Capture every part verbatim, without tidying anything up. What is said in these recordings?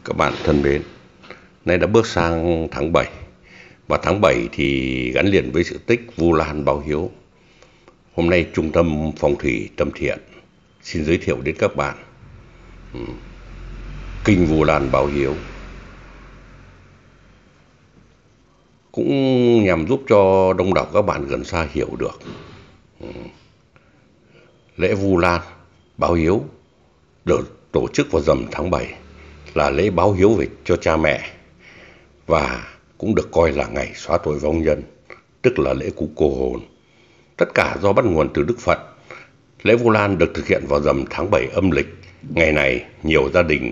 Các bạn thân mến, nay đã bước sang tháng bảy, và tháng bảy thì gắn liền với sự tích Vu Lan báo hiếu. Hôm nay Trung tâm Phong thủy Tâm Thiện xin giới thiệu đến các bạn kinh Vu Lan báo hiếu, cũng nhằm giúp cho đông đảo các bạn gần xa hiểu được lễ Vu Lan báo hiếu được tổ chức vào rằm tháng bảy là lễ báo hiếu về cho cha mẹ, và cũng được coi là ngày xóa tội vong nhân, tức là lễ cúng cô hồn. Tất cả do bắt nguồn từ Đức Phật. Lễ Vu Lan được thực hiện vào rằm tháng bảy âm lịch. Ngày này nhiều gia đình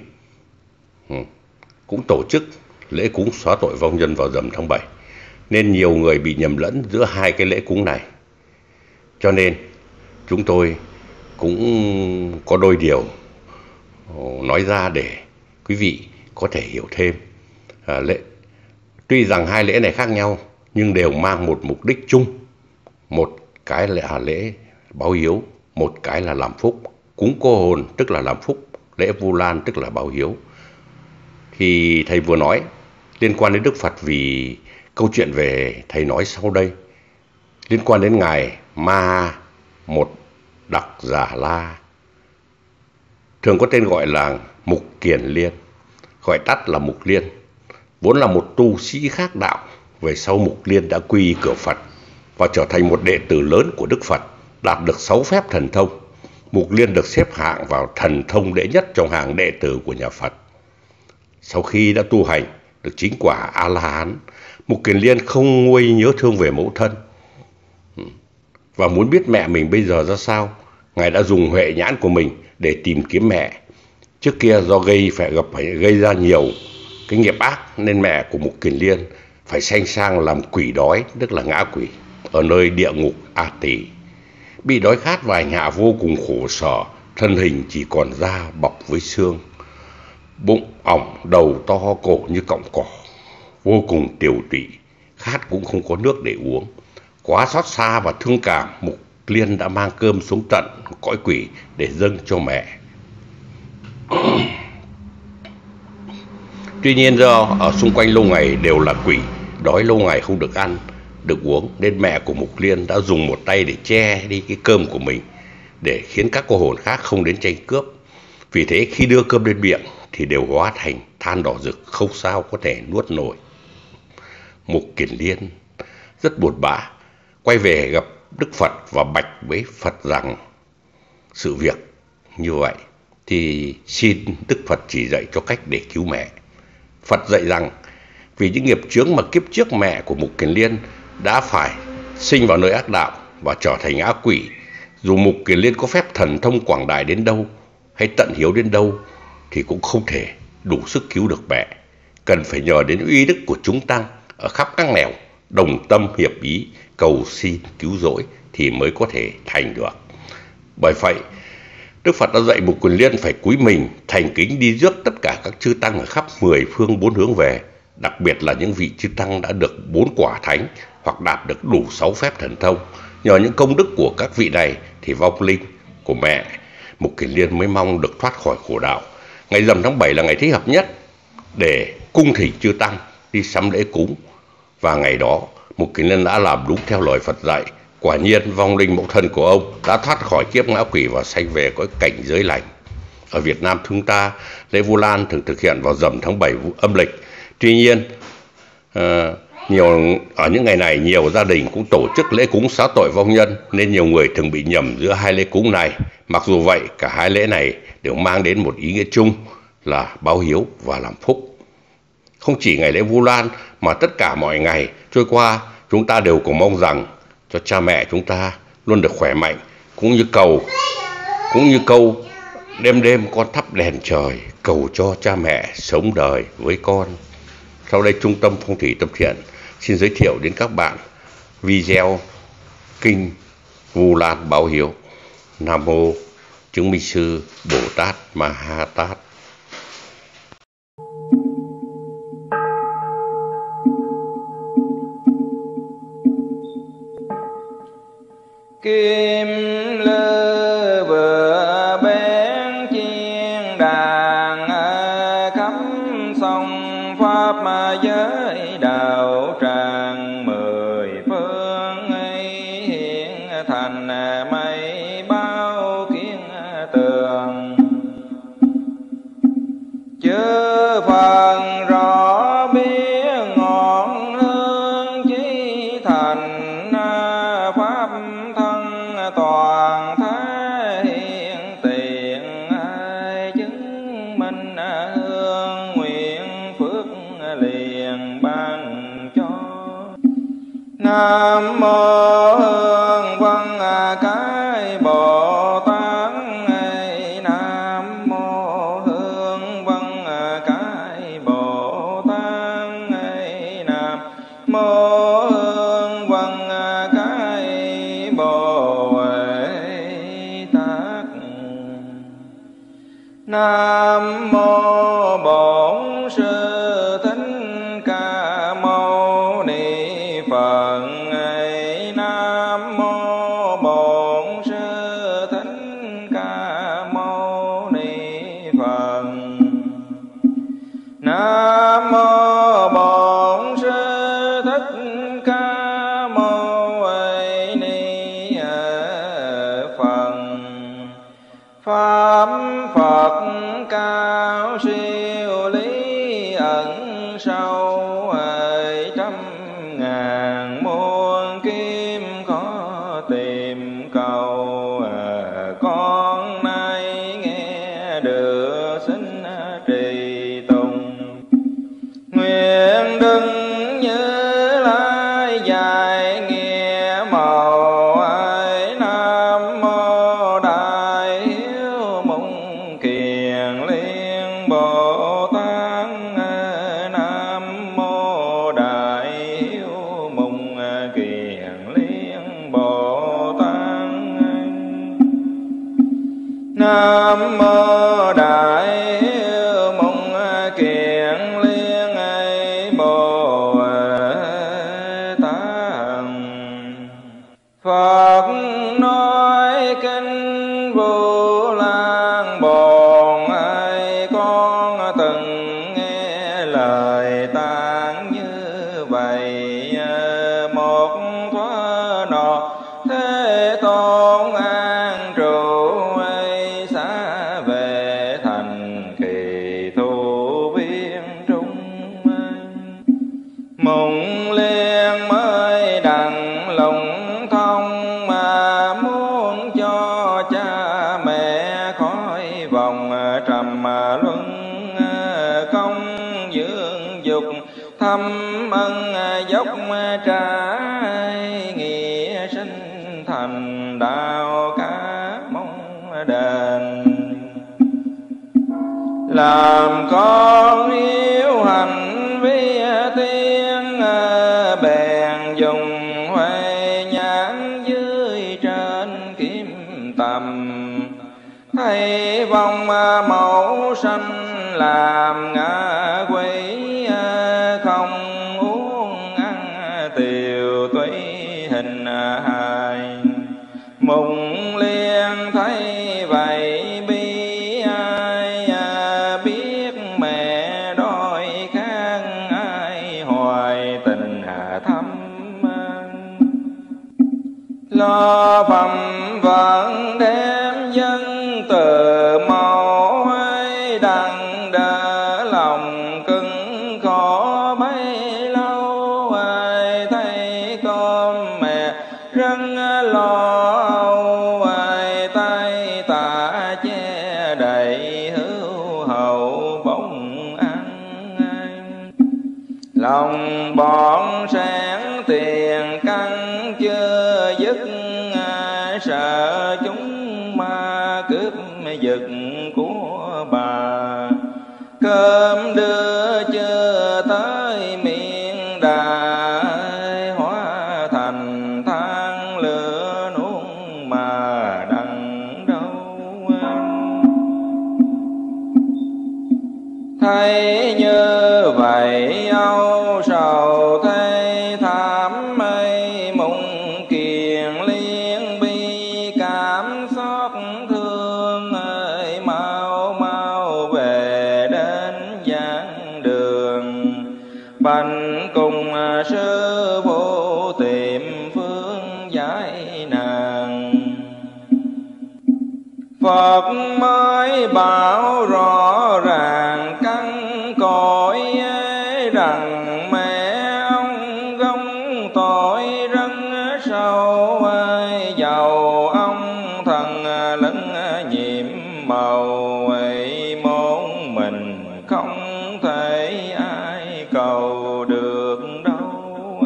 cũng tổ chức lễ cúng xóa tội vong nhân vào rằm tháng bảy, nên nhiều người bị nhầm lẫn giữa hai cái lễ cúng này. Cho nên chúng tôi cũng có đôi điều nói ra để quý vị có thể hiểu thêm. À, lễ tuy rằng hai lễ này khác nhau nhưng đều mang một mục đích chung. Một cái là lễ báo hiếu, một cái là làm phúc. Cúng cô hồn tức là làm phúc, lễ Vu Lan tức là báo hiếu. Thì thầy vừa nói liên quan đến Đức Phật vì câu chuyện về thầy nói sau đây liên quan đến ngài Ma Một Đặc Giả La, thường có tên gọi là Mục Kiền Liên, gọi tắt là Mục Liên, vốn là một tu sĩ khác đạo. Về sau Mục Liên đã quy y cửa Phật và trở thành một đệ tử lớn của Đức Phật, đạt được sáu phép thần thông. Mục Liên được xếp hạng vào thần thông đệ nhất trong hàng đệ tử của nhà Phật. Sau khi đã tu hành được chính quả A-la-hán, Mục Kiền Liên không nguôi nhớ thương về mẫu thân và muốn biết mẹ mình bây giờ ra sao. Ngài đã dùng huệ nhãn của mình để tìm kiếm mẹ. Trước kia do gây phải gặp phải gây ra nhiều cái nghiệp ác nên mẹ của Mục Kiền Liên phải sanh sang làm quỷ đói, tức là ngã quỷ, ở nơi địa ngục A Tỳ. Bị đói khát và hành hạ vô cùng khổ sở, thân hình chỉ còn da bọc với xương, bụng ỏng, đầu to, cổ như cọng cỏ, vô cùng tiều tụy, khát cũng không có nước để uống. Quá xót xa và thương cảm, Mục Liên đã mang cơm xuống tận cõi quỷ để dâng cho mẹ. Tuy nhiên do ở xung quanh lâu ngày đều là quỷ, đói lâu ngày không được ăn, được uống, nên mẹ của Mục Liên đã dùng một tay để che đi cái cơm của mình, để khiến các cô hồn khác không đến tranh cướp. Vì thế khi đưa cơm lên miệng thì đều hóa thành than đỏ rực, không sao có thể nuốt nổi. Mục Kiền Liên rất buồn bã, quay về gặp Đức Phật và bạch với Phật rằng sự việc như vậy thì xin Đức Phật chỉ dạy cho cách để cứu mẹ. Phật dạy rằng vì những nghiệp chướng mà kiếp trước mẹ của Mục Kiền Liên đã phải sinh vào nơi ác đạo và trở thành ác quỷ, dù Mục Kiền Liên có phép thần thông quảng đại đến đâu hay tận hiếu đến đâu thì cũng không thể đủ sức cứu được mẹ. Cần phải nhờ đến uy đức của chúng tăng ở khắp các nẻo đồng tâm hiệp ý cầu xin cứu rỗi thì mới có thể thành được. Bởi vậy Đức Phật đã dạy Mục Kiền Liên phải cúi mình thành kính đi rước tất cả các chư tăng ở khắp mười phương bốn hướng về, đặc biệt là những vị chư tăng đã được bốn quả thánh hoặc đạt được đủ sáu phép thần thông. Nhờ những công đức của các vị này thì vong linh của mẹ Mục Kiền Liên mới mong được thoát khỏi khổ đạo. Ngày rằm tháng bảy là ngày thích hợp nhất để cung thỉnh chư tăng đi sắm lễ cúng, và ngày đó Mục Kiền Liên đã làm đúng theo lời Phật dạy. Quả nhiên vong linh mẫu thân của ông đã thoát khỏi kiếp ngã quỷ và sanh về cõi cảnh giới lành. Ở Việt Nam chúng ta, lễ Vu Lan thường thực hiện vào rằm tháng bảy âm lịch. Tuy nhiên uh, nhiều ở những ngày này nhiều gia đình cũng tổ chức lễ cúng xóa tội vong nhân, nên nhiều người thường bị nhầm giữa hai lễ cúng này. Mặc dù vậy, cả hai lễ này đều mang đến một ý nghĩa chung là báo hiếu và làm phúc. Không chỉ ngày lễ Vu Lan mà tất cả mọi ngày trôi qua, chúng ta đều cầu mong rằng cho cha mẹ chúng ta luôn được khỏe mạnh, cũng như cầu cũng như câu đêm đêm con thắp đèn trời, cầu cho cha mẹ sống đời với con. Sau đây Trung tâm Phong thủy Tâm Thiện xin giới thiệu đến các bạn video kinh Vu Lan báo hiếu. Nam mô Chứng Minh Sư Bồ Tát Ma Ha Tát. Kim lư vừa bên chiên đàn khắp xong pháp giới đạo tràng mười phương ấy, hiện thành mây bao kiến tường. Chư phần rõ biết ngọn hương chí thành, pháp thân toàn thế hiện tiền, ai chứng minh hương nguyện phước liền ban cho. Nam mô Hương Văn Cái Bồ Tát, Nam mô Hương Văn Cái Bồ Tát, Nam mô Hương Văn Cái Bồ Tát. Nam mô Bổn Sư Thích Ca Mâu Ni Phật. Nam mô Bổn Sư Thích Ca Mâu Ni Phật. Nam mô Bổn Sư Thích Ca Mâu Ni Phật. Pháp Phật cao siêu lý ẩn sâu, trăm ngàn muôn kim khó tìm cầu. Con nay nghe được xin trì tùng, nguyện đừng như lai dài nghĩa màu. Nam mô Đại Hiếu Mộng Kiền Liên Bồ Tát. Nam mô Đại Hiếu Mộng Kiền Liên Bồ Tát. Nam mô Đại Hiếu Mộng Kiền Liên Bồ Tát. Phật nói kinh Vô Lan Bồn, ai con từng nghe lời tán như vậy. Một thoa nọ Thế Tôn an trụ, ấy xa về thành Kỳ Thu Biên Trung. Mộng liên mới đặng lòng thông, mà muốn cho cha mẹ khỏi vòng trầm luân. Công dưỡng dục thâm ân dốc trái, nghĩa sinh thành đạo cả mong đền. Làm con hiếu hành vi tiên, bèn dùng huệ nhãn dưới trên kiếm tầm. Thấy vong mẫu sanh làm ngã quỷ, không uống ăn tiều tùy hình hài. Mộng liên thấy vậy bi ai, biết mẹ đôi khác ai hoài tình thâm. Lo phẩm vẫn đem dân từ mẫu, ấy đặng đỡ lòng cứng khổ bấy lâu. Ai thấy con mẹ rất lo âu, ai tay tạ che đầy hữu hậu bỗng ăn. Lòng bọn sáng tiền căn chưa dứt, sợ chúng ma cướp giật của bà. Cơm đưa chưa tới miệng đà, hóa thành than lửa nuốt mà đặng đâu. Thấy như vậy âu sầu thấy thảm mây mộng kiền liên bi cảm xót thương ơi mau mau về đến giảng đường. bành cùng sư phụ tìm phương giải nạn. Phật mới bảo rõ ràng căn cõi rằng mẹ ông gông tội rất sâu, dầu ông thần lẫn nhiệm màu ấy môn mình không thể ai cầu được đâu.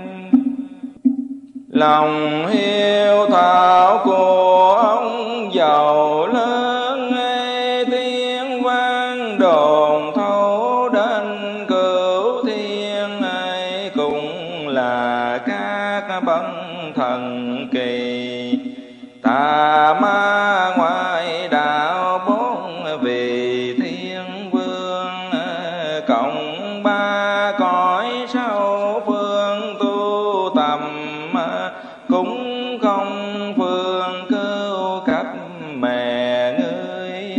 Lòng hiếu thảo của ông giàu lớn, tiếng vang đồn thấu đến cửu thiên, cũng là các bậc thần kỳ. Tà ma ngoại đạo bốn vị thiên vương, cộng ba cõi sau phương tu tầm, cũng không phương cứu cấp mẹ ngươi.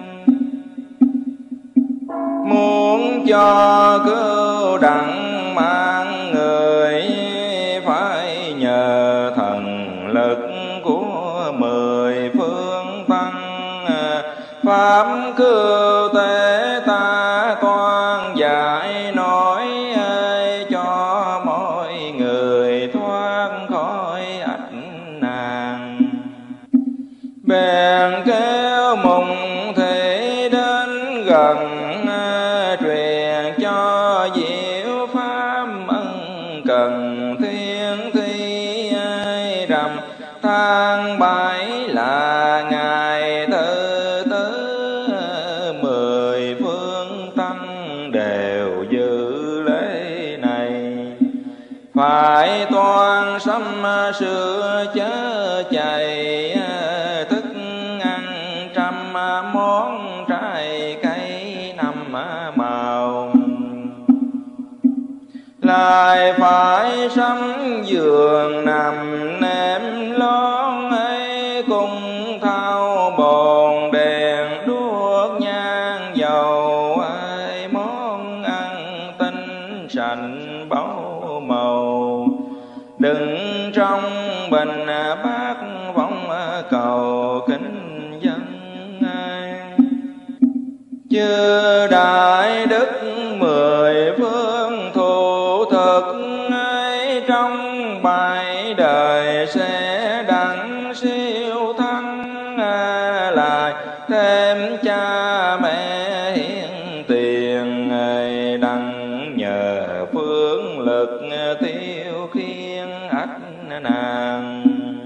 Muốn cho cứu đặng mạng người, phải nhờ thần lực của mười phương tăng. Pháp cứu tế ta toan giải nói, cho mọi người thoát khỏi ách nạn. Bèn kéo mùng thị đến gần, truyền cho diệu pháp ân cần thiên thi. Rằm tháng bảy là ngày thứ tư, mười phương tăng đều dự lễ này. Phải toan sắm sữa chớ chày, thức ăn trăm món trái cây năm màu. Lại phải sắm giường nằm nệm lót ấy, cùng thao bồn đèn đuốc nhang dầu ấy. Món ăn tinh sạch báu màu, đừng trong bình bát vọng cầu kính dân. Chư đại đức mười phương thủ thực ấy, trong bài đời sẽ đặng siêu thắng. Lại thêm cha mẹ hiến tiền ấy, đặng nhờ phương lực tiêu khiên ách nạn.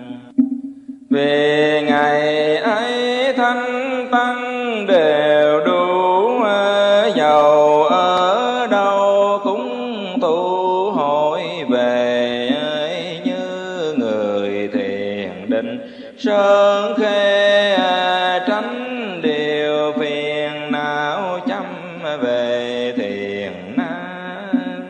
Vì ngày ấy thanh tăng đều đủ, dầu ở đâu cũng tụ hội về. Như người thiền định sơn khê, tránh điều phiền não chăm về thiền nan.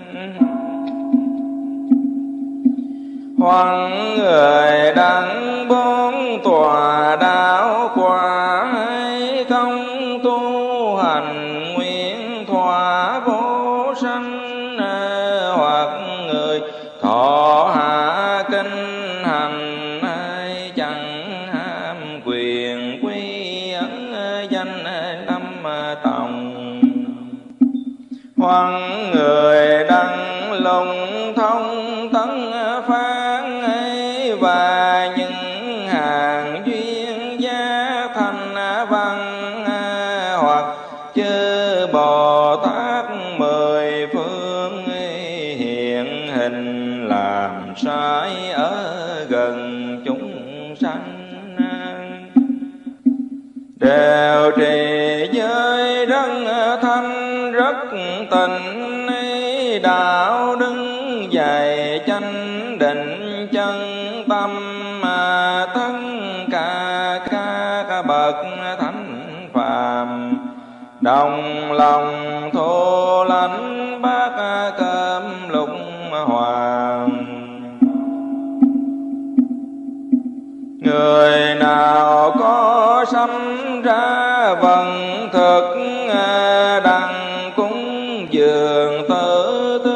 Hoặc người đặng bốn tòa đạo quả, không tu hành nguyện thỏa vô sanh. Hoặc người thọ hạ kinh hành, chẳng ham quyền quy ấn danh tâm tòng. Hoặc người đặng lùng thông tấn phán ấy, và những hàng duyên giác thành văn. Hoặc chư Bồ Tát mười phương hiện hình, làm sai ở gần chúng sanh. Đều trì giới rất thanh rất tịnh, đạo đứng dày chánh định chân tâm. Tất cả các bậc thánh phàm, đồng lòng thô lãnh bát cơm lục hoàng. Người nào có sắm ra vận thực, đặng cúng dường tử tế.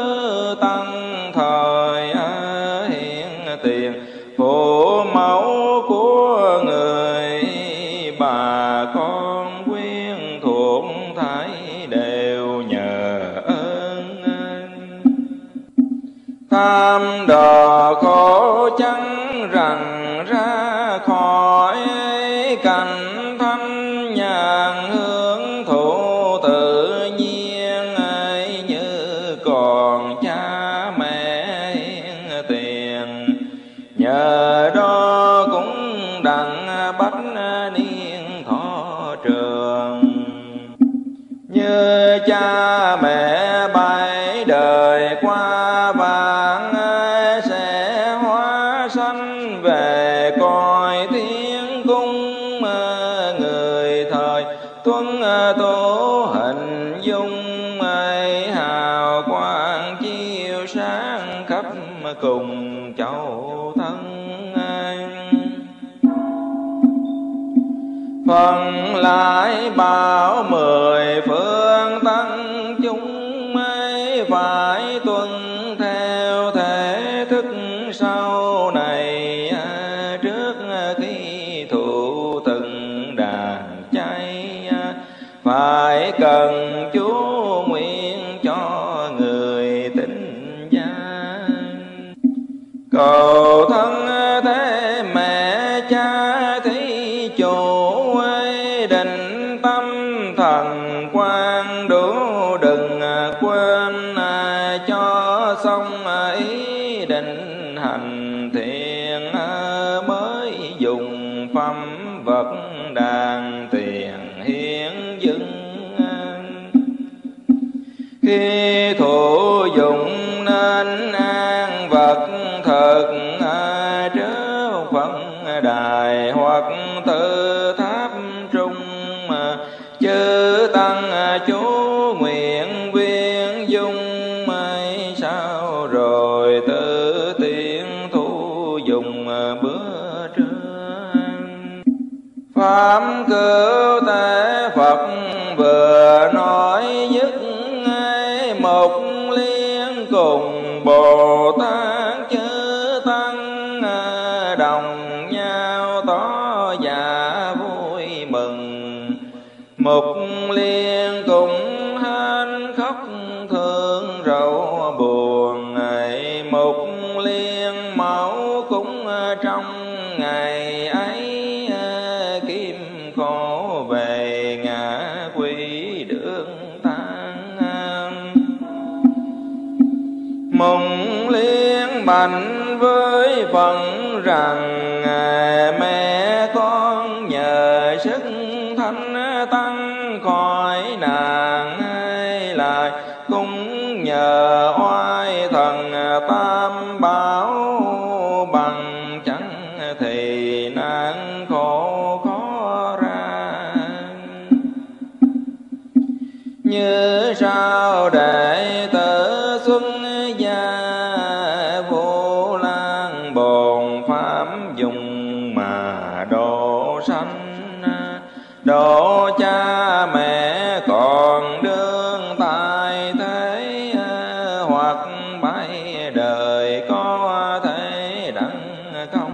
tham đò khổ chẳng rằng ra khỏi cảnh thanh nhàn hưởng thụ tự nhiên ấy, như còn cha mẹ hiền tiền nhờ đó cũng đặng bách niên thọ trường. Như cha mẹ bảy đời qua vãng sẽ hóa sanh về cõi thiên cung, người thời tuân tu hình dung ấy, hào quang chiếu sáng khắp cùng châu thân. Phần lại bảo mười phương tăng chúng ấy phải tuân theo thể thức sau này, trước khi thụ từng đàn chay phải cần chú nguyện cho người tín gia. Cầu thân thế mẹ cha thí chủ ấy, định tâm thần quan đủ đừng quên, cho xong ý định hành thiện mới dùng phẩm vật đàn tiền hiến dâng. Khi thụ dụng nên an vật thực trước Phật đài hoặc tự tháp trung, chư tăng chú nguyện viên dung ấy, sao rồi tự tiện thu dùng bữa trưa. Pháp cứu tế Phật vừa nói dứt ấy, một liên cùng Bồ Tát chư tăng đồng nhau tỏ dạ vui mừng. Mục liên cùng hên khóc thương rầu buồn ấy, mục liên mẫu cũng trong ngày ấy kim khổ về ngã quỷ đường tan. Mùng liên mạnh với phần rằng mẹ con nhờ sức thanh tăng khỏi nạn ấy, lại cũng nhờ oai thần tam bảo bằng chẳng thì nạn khổ khó ra. Như sao đệ tử Xuân gia Vô Lan bồn pháp dùng mà độ sanh, độ cha mẹ còn đương tại thế, hoặc bảy đời có thể đặng công.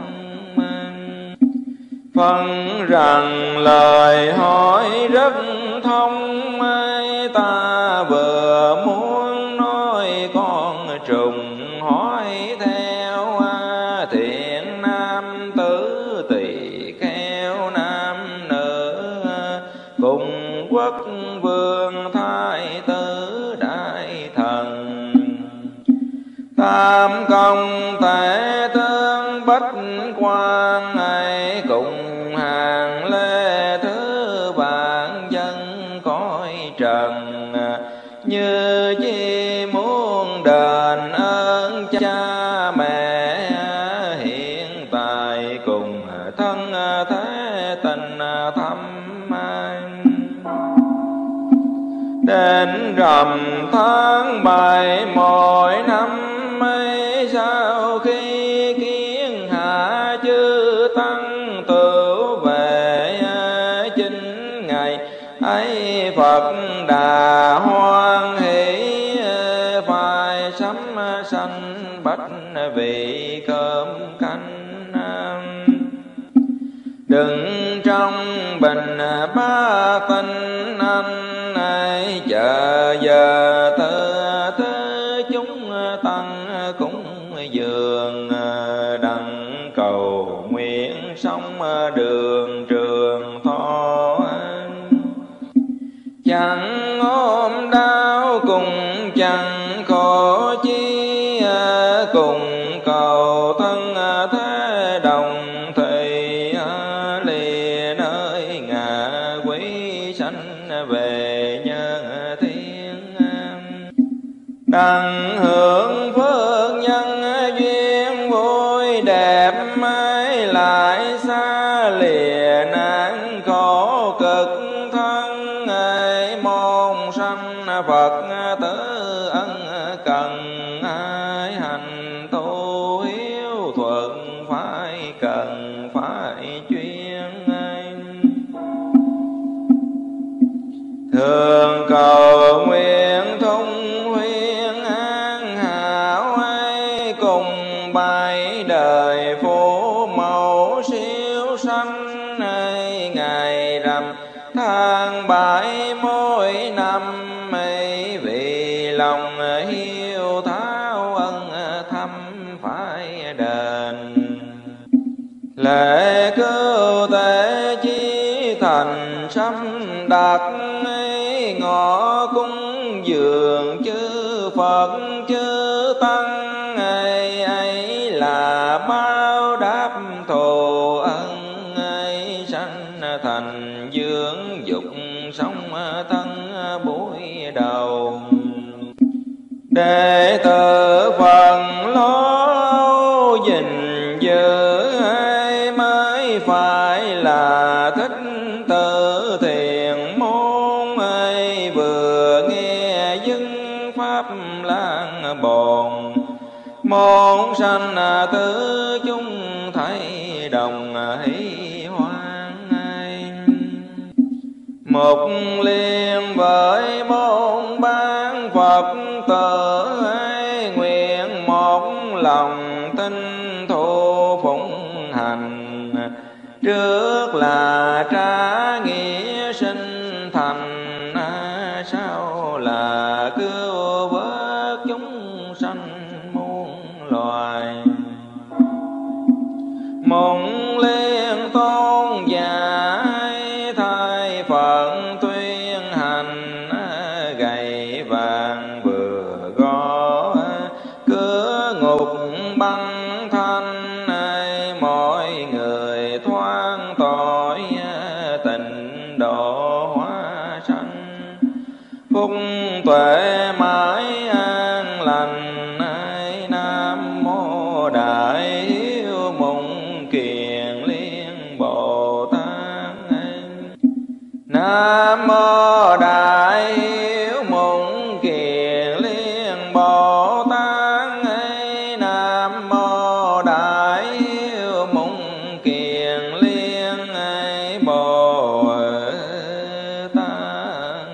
Phân rằng lời hỏi rất thông, ta vừa muốn nói con trùng hỏi theo, thiện nam tử tỳ kheo nam nữ, cùng quốc vương thái tử đại thần. Tam công tể tướng bách quan ấy, cùng hàng lê thứ vạn dân cõi trần. Như chi muốn đền ơn cha mẹ hiện tại, cùng thân thế tình thâm an. Đến rằm tháng bảy mỗi năm ấy, sau khi kiến hạ chư tăng tửu về chín ngày ấy, Phật đà hoan hỷ phải sắm sanh bách vị cơm canh. Đừng trong bình ba tinh anh ấy, chờ giờ tư thế chúng tăng cũng cùng chẳng khổ chi, cùng cầu thân thế đồng thì lìa nơi ngạ quỷ sanh về nhân thiên. Đặng hưởng phước nhân duyên vui đẹp mới lại xa lìa nạn khổ cực thân ấy môn sanh Phật tử ân cần ai hành tu hiếu thuận phải cần phải chuyên thường cầu nguyện thông huyên an hảo ấy cùng bảy đời phổ mẫu siêu sanh ấy ngày rằm tháng bảy mỗi năm ấy vì lòng hiếu thảo ân thăm phải đền lễ cứu tế chí thành sắm đặt ấy ngõ cúng dường chư Phật chư tăng ấy ấy là báo đáp thù ân ấy sanh thành dưỡng dục sống thân buổi đầu đệ tử phần lố gìn giữ ấy mới phải là thích tự thiện môn ấy vừa nghe dưng pháp lan bồn môn sanh tứ chúng thấy đồng hỷ hoan ấy một liên với môn ban Phật tử ấy nguyện một lòng tinh thu phụng hành trước là trả nghĩa sinh thành sau là cứu vớt chúng sanh muôn loài mong liên tôn giải thay phận tuyên hành gầy vàng vừa gõ cửa ngục băng thanh mọi người thoáng tội tình độ hóa sanh phúc tuệ mãi an lành nam mô đại hiếu mộng kiền liên Bồ Tát nam mô đại hiếu mộng kiền liên Bồ Tát nam mô đại hiếu mộng kiền liên Bồ Tát.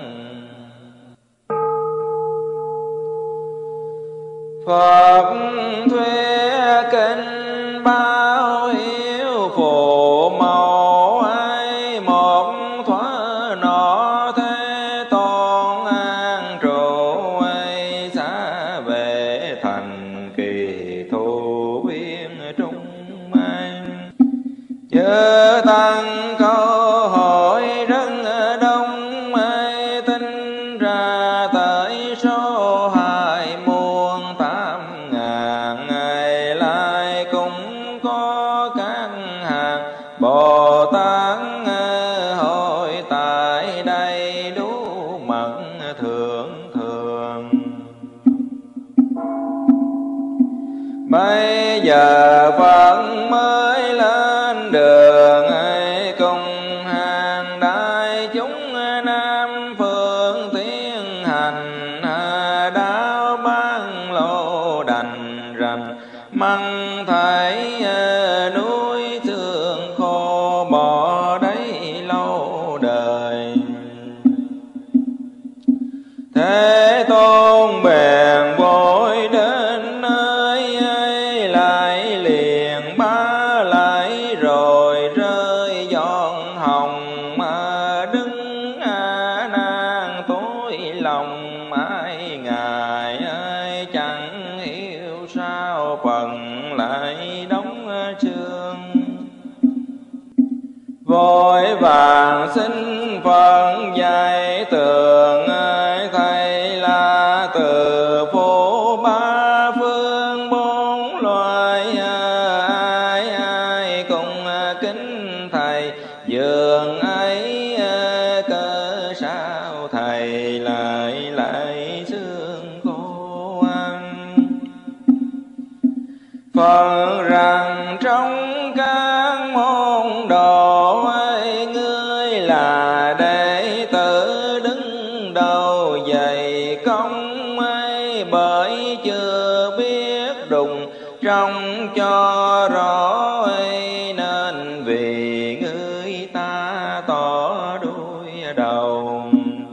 Phật thuyết kinh báo hiếu phù mẫu ấy một thoa nọ thế tôn an trụ ấy xa về thành kỳ thu viên trung anh chớ tăng câu hỏi rất đông ấy tính ra tới số hai muôn tám ngàn ngày lại cũng có các hàng Bồ Tát hội tại đây đủ mật thượng thường. Bây giờ Phật mới lên đường ấy cùng hàng đại chúng nam phương tiến hành đạo ban lộ đành rành măng thấy núi xương khô bỏ đấy lâu đời. Thế Tôn bèn vội đến nơi ấy lại liền bá lại rồi rơi giọt hồng mà đứng a nan tối lòng ai ngài ơi chẳng hiểu sao phần lại đóng xương. Vội vàng xin Phật dạy tường ơi thầy là xương khô. Phật rằng trong các môn đồ ấy, ngươi là đệ tử đứng đầu dày công ấy, bởi chưa biết đùng trong cho rõ ấy, nên vì ngươi ta tỏ đuôi đầu.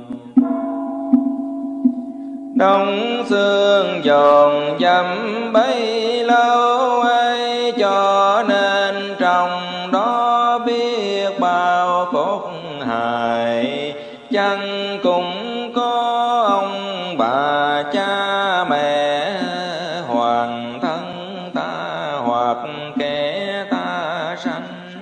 Đông xương dồn dập bấy lâu ấy, cho nên trong đó biết bao khổ hại. Chẳng cũng có ông bà cha mẹ, hoàng thân ta hoặc kẻ ta sanh.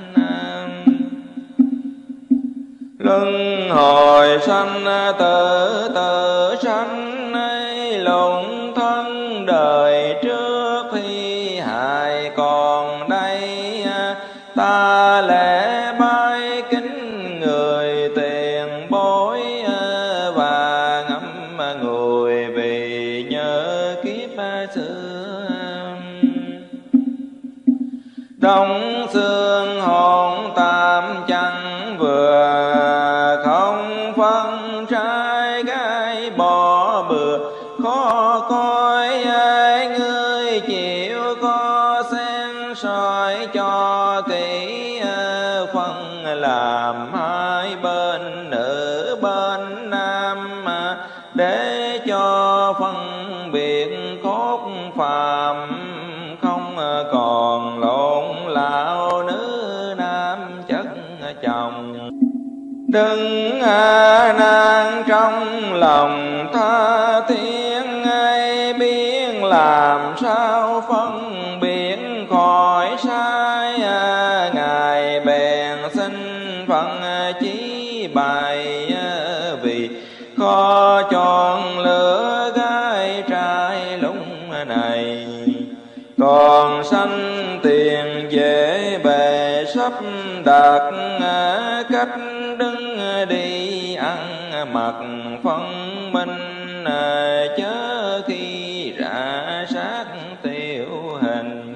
Luân hồi sanh tử tử sanh ấy, lụng thân đời trước thi hại còn đây. Ta lễ bái kính người tiền bối, và ngắm người vì nhớ kiếp xưa. Đông xương hồn tam chẳng vừa, không phân trái gai bỏ bừa. Khó coi ai ngươi chịu có xem soi cho kỹ, phân làm hai bên nữ bên nam, để cho phân biệt cốt phàm, không còn lộn lão nữ nam chất chồng. Đừng a nan trong lòng tha thiên ai, biết làm sao phân biệt khỏi sai. Ngài bèn xin phận chí bày, vì khó chọn lửa gái trai lúc này. Còn sanh tiền dễ bề sắp đặt, cách đứng đi ăn mặc phân minh, chớ khi rã sát tiêu hình.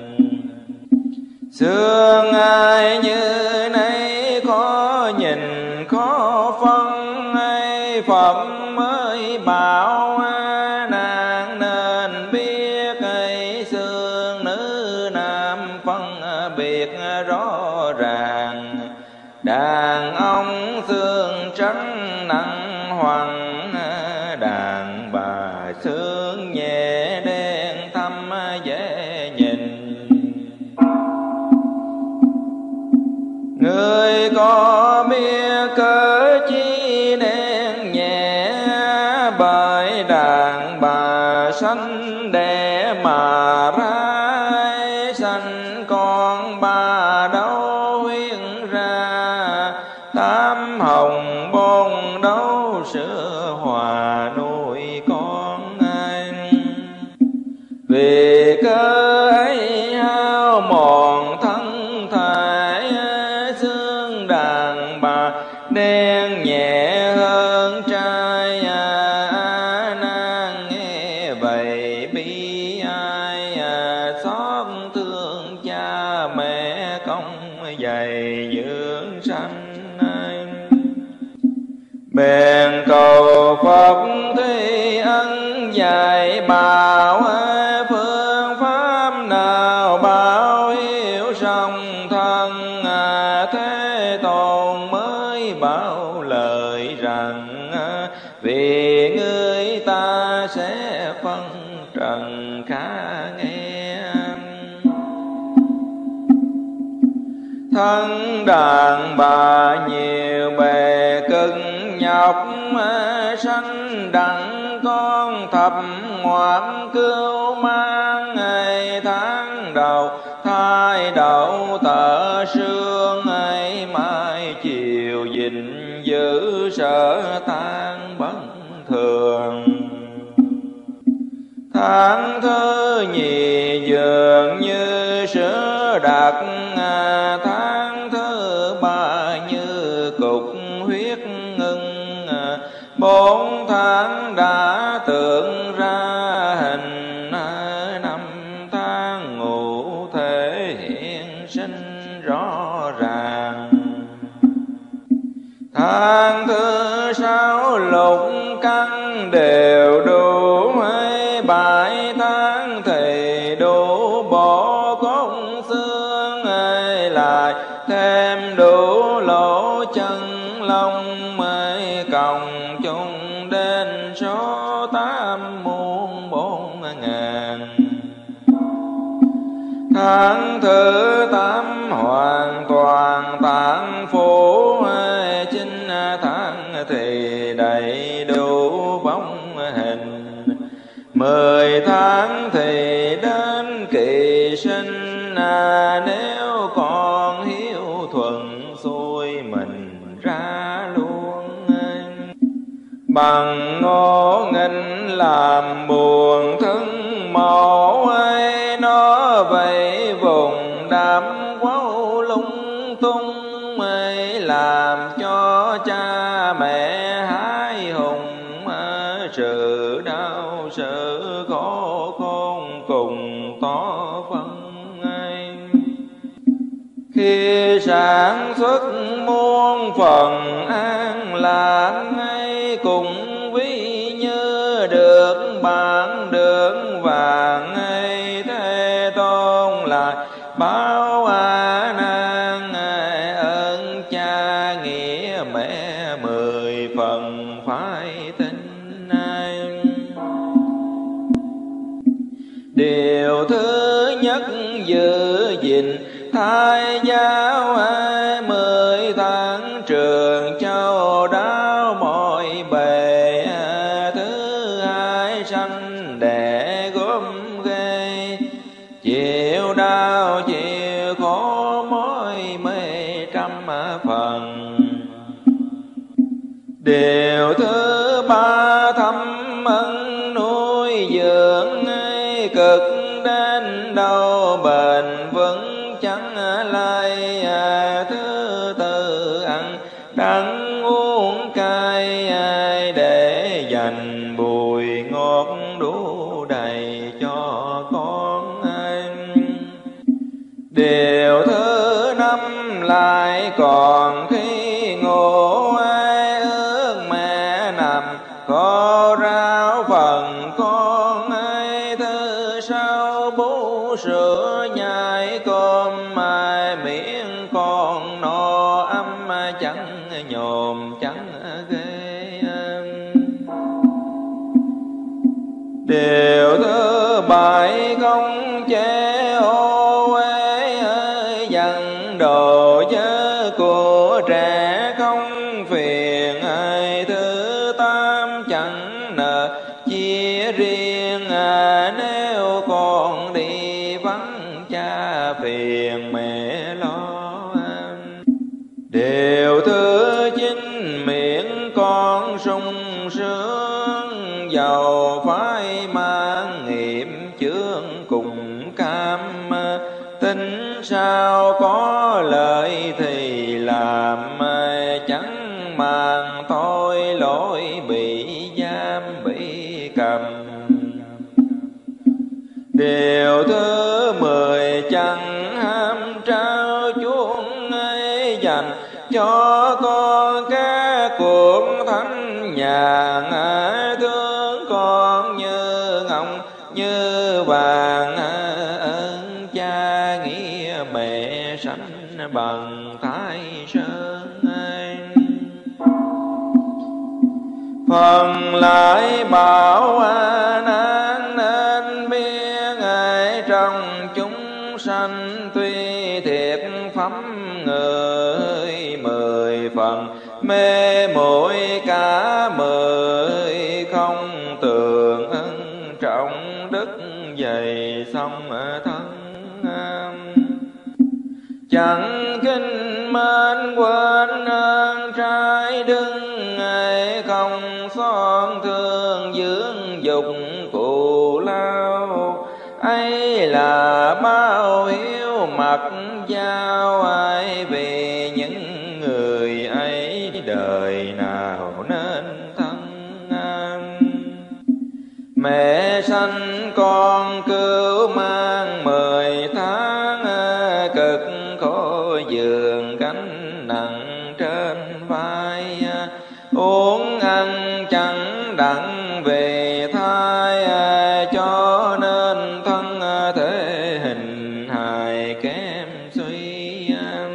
Xương ai như nay khó nhìn khó phân hay, phẩm mới bảo nàng nên biết ấy. Xương nữ nam phân biệt rõ ràng, đàn ông xương trắng nặng hoàng, đàn bà xương nhẹ đen thâm dễ nhìn. Người có biết cớ chi đen nhẹ, bởi đàn bà sanh đẻ mà ra. Sanh con bà đâu huyên ra, tám hồng bôn đấu sữa hòa nuôi con anh. Vì cớ ấy hao mòn thân thể, xương đàn bà đen nhẹ hơn trai. Nàng nghe vậy bi ai, xót thương cha mẹ công dày dưỡng sanh. Bèn cầu Phật thi ân dạy bảo, phương pháp nào báo hiếu song thân. Thế Tôn mới bảo lời rằng, vì ngươi ta sẽ phân trần khá nghe. Thân đàn bà nhiều bề cực nhọc, sanh đặng con thập ngoạn cưu mang. Ngày tháng đầu thai đậu tợ sương ấy, mai chiều gìn giữ sở tan bất thường. Tháng thứ nhì dường như sữa đặc, tháng thứ ba như cục huyết ngưng. Bốn tháng đã tưởng tượng ra hình năm tháng ngũ thể hiện sinh rõ ràng. Tháng thứ sáu lục căn đều đủ hay bảy tháng thì đủ bộ cốt xương ấy lại thêm đủ lỗ chân lông mới cộng chung đến số tám muôn bốn ngàn. Tháng thứ tám hoàn toàn tạng phủ chín tháng thì đầy đủ bóng hình. Mười tháng thì đến kỳ sinh à, nếu còn hiếu thuận xuôi mình ra luôn. Bằng ngô nghinh làm buồn thân mẫu ấy, nó vậy vùng đám quấu lung tung ấy, làm cho cha mẹ hái hùng sự đau sự khó khôn cùng to phân ấy. Khi sản xuất muôn phần an lạc ấy, cùng ví như được bản được vàng ấy, thế tôn lại báo a nan ơn cha nghĩa mẹ mười phần phải tin. Điều thứ nhất giữ gìn thai giáo ai, mười tháng trường châu đáo mọi bề. Thứ hai sanh đẻ gốm ghê, chịu đau chịu khổ mỏi mê trăm phần. Điều thứ ba thăm ân nuôi dưỡng cực đến đâu bền vững chẳng lay. Thứ tư ăn đắng uống cay để dành bùi ngọt đủ đầy cho con anh. Điều thứ năm lại còn khi ngủ ai, ước mẹ nằm có rau phần con ai. Thứ sau bú sữa nhai cơm mai, miệng con no ấm chẳng nhồm chẳng ghê. Điều thứ bảy không chế ô uế ơi, dần đồ chớ của trẻ không phiền ai. Thứ tám chẳng nợ chia riêng à, nếu con đi vắng cha phiền mẹ lo. Điều thứ chín miệng con sung sướng, giàu phải mang nghiệm chướng cùng cam. Tính sao có lợi thì làm, chẳng màng thôi lỗi bị giam bị cầm. Điều thứ mười chẳng ham trao chuông ấy, dành cho con các cuộc thánh nhàn. Thương con như ngọc như vàng, ơn cha nghĩa mẹ sanh bằng thái sơn. Phần lại bảo a nan nên biết ai, trong chúng sanh tuy thiệt phẩm người mười phần, mê muội cả mười không tường ân trọng đức dày song thân. Chẳng kinh mến quên ơn trai đứng ngày, không son thương dưỡng dục cụ lao. Ấy là bao hiếu mặc giao ai, vì những người ấy đời nào nên thân. Mẹ sanh con cứu mang mười tháng, cực khổ giường gánh nặng trên vai. Uống ăn chẳng đặng về thai, cho nên thân thể hình hài kém suy.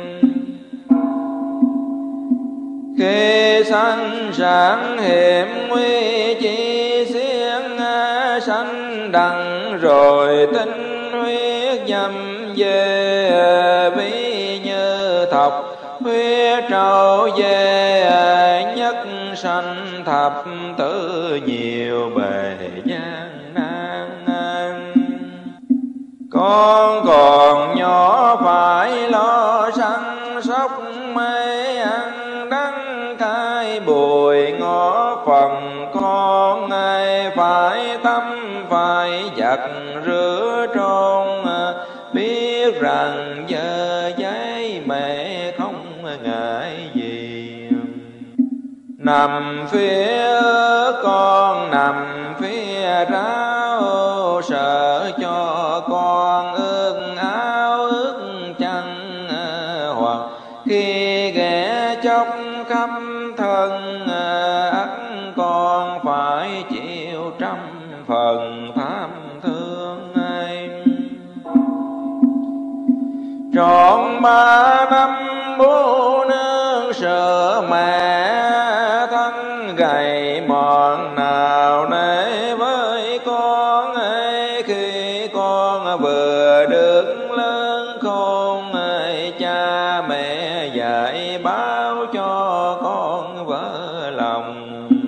Khi sanh sản hiểm nguy chi xiên, sanh đặng rồi tinh huyết dâm về. Ví như thọc huyết trâu về, nhất sanh thập tử nhiều bề gian nan. Con còn nhỏ phải lo săn sóc mê ăn đắng cay bùi ngõ phần. Con ai phải tâm phải giặt rửa trôn, biết rằng giờ giấy mẹ không ngại gì. Nằm phía con nằm phía ráo, sợ cho con ướt áo ướt chân. Hoặc khi ghé chóc khắp thân, ắt con phải chịu trăm phần tham thương ai. Trọn ba năm bố nương sợ mẹ, thân gầy mòn nào nể với con ấy. Khi con vừa được lớn khôn, cha mẹ dạy báo cho con vỡ lòng.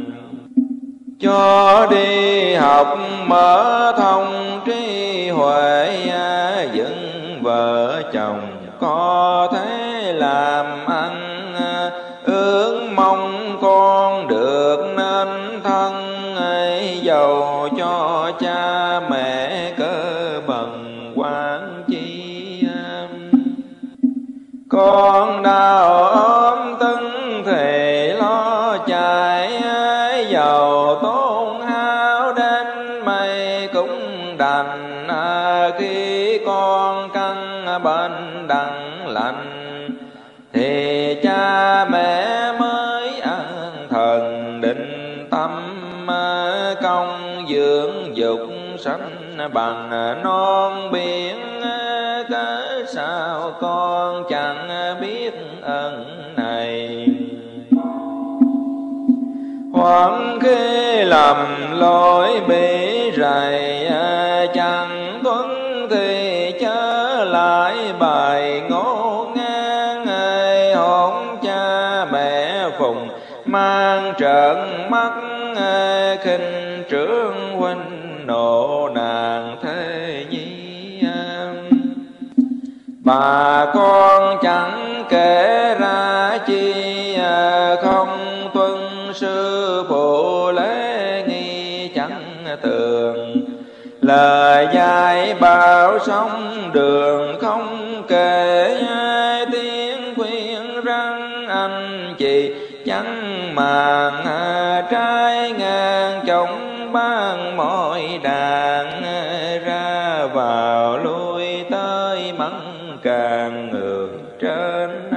Cho đi học mở thông trí huệ, dựng vợ chồng có thể làm ăn. Ước mong con được nên thân, giàu cho cha mẹ cơ bần quan chi. Con đau ốm tưng thì lo chạy, giàu tốn hao đến mây cũng đành. Khi con căn bệnh đặng lành, thì cha mẹ mới an thần định tâm. Công dưỡng dục sanh bằng non biển, cớ sao con chẳng biết ơn này. Hoặc khi lầm lỗi bị rầy, chẳng tuân thì chớ lại bài ngô ngang. Hôn cha mẹ phùng mang trợn mắt, khinh trưởng huynh nộ nàng thế nhi. Bà con chẳng kể ra chi, không tuân sư phụ lễ nghi chẳng tường. Lời dạy bảo sống đường không kể, tiếng khuyên răng anh chị chẳng màng. Trái ngang chống ban mọi đàn, ra vào lui tới mắng càng ngược trên.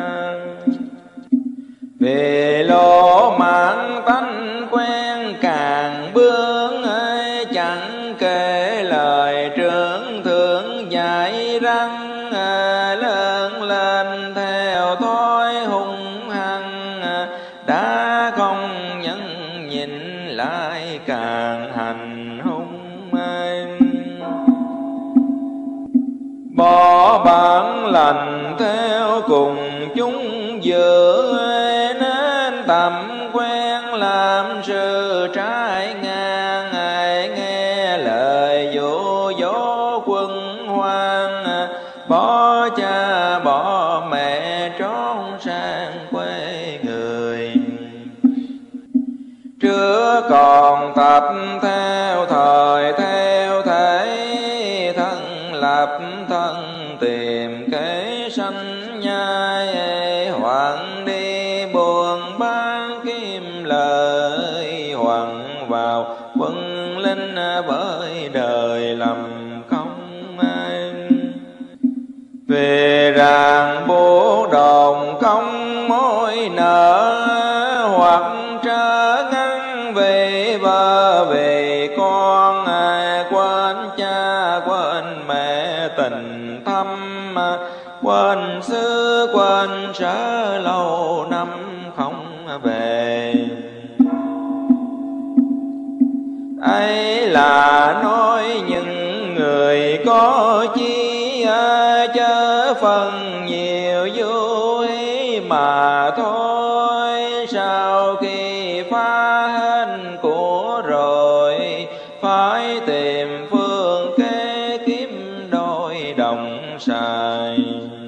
Vì lỗ mãn tánh quen càng bướng, chẳng kể lời trưởng thượng dạy răng. Lớn lên theo thói hung hăng, đã không nhẫn nhịn lại càng hành hung. Bỏ bản lành theo cùng chúng dự, nên tầm quen làm sự trái ngang. Nghe lời dụ dỗ quân hoang, bỏ cha bỏ mẹ trốn sang quê người. Trước còn tập theo thời theo thể, thân lập thân tìm kế sanh nhai. Hoàng đi buồn bán kim lời, hoàng vào quân linh bởi ơi đời lầm không. Về ràng bố đồn không mối nợ, hoặc trở ngăn về vợ về con, quên cha quên mẹ tình thâm, quên xứ quên sở lâu năm không về. Ấy là nói những người có chi, chớ phân nhiều vui mà thôi. Sau khi phá hết của rồi, phải tìm phương kế kiếm đôi đồng xài.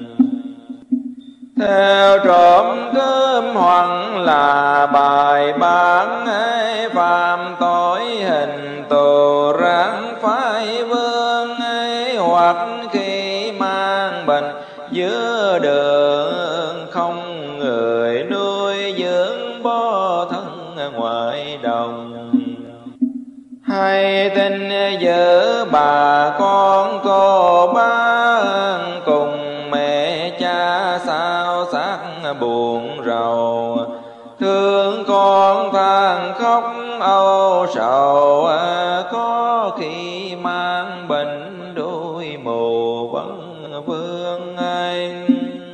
Theo trộm cướp hoặc là bài bán, phạm tội hình tù ráng phải vương. Hoặc khi mang bệnh giữa đường, không người nuôi dưỡng bó thân ngoài đồng. Hay tin giữ bà con cô bác, cùng mẹ cha sao xác buồn rầu. Thương con than khóc âu sầu, có khi mang bệnh đôi mù vẫn vương anh.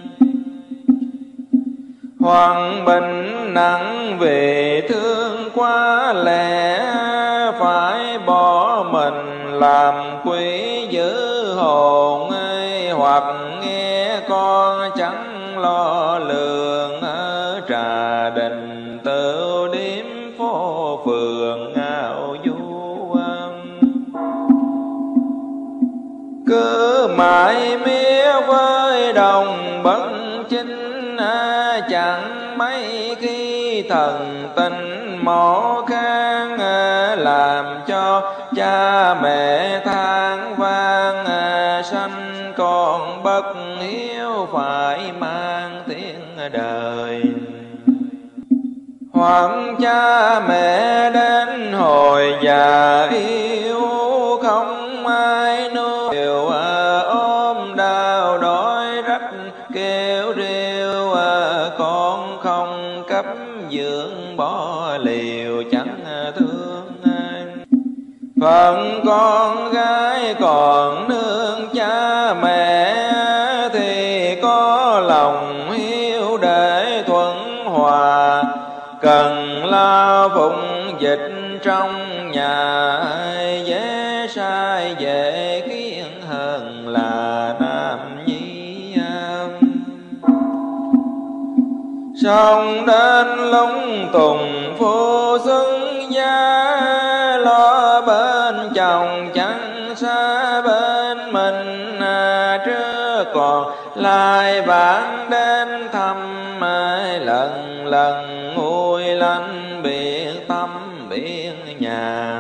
Hoặc bệnh nặng vì thương quá lẽ, phải bỏ mình làm quỷ giữ hồn. Hoặc nghe con chẳng lo lường, trà đình tự điểm phố phường ngạo du. Cứ mãi mía với đồng bất chính, chẳng mấy khi thần tình mỏ khang. Làm cho cha mẹ than vang, sanh con bất hiếu phải mang tiếng đời. Hoặc cha mẹ đến hồi già yếu, không ai nuôi, đều ôm đau đói rách kêu rêu. Con không cấp dưỡng bỏ liều chẳng thương anh. Phận con gái còn nương cha mẹ, thì có lòng hiếu để thuận hòa. Cần lao phụng dịch trong nhà, dễ sai dễ khiến hơn là nam nhi. Xong đến lung tùng phu xứng gia, lo bên chồng chẳng xa bên mình. Trước còn lại bạn đến thăm, lần lần nguôi lanh biệt tâm biệt nhà.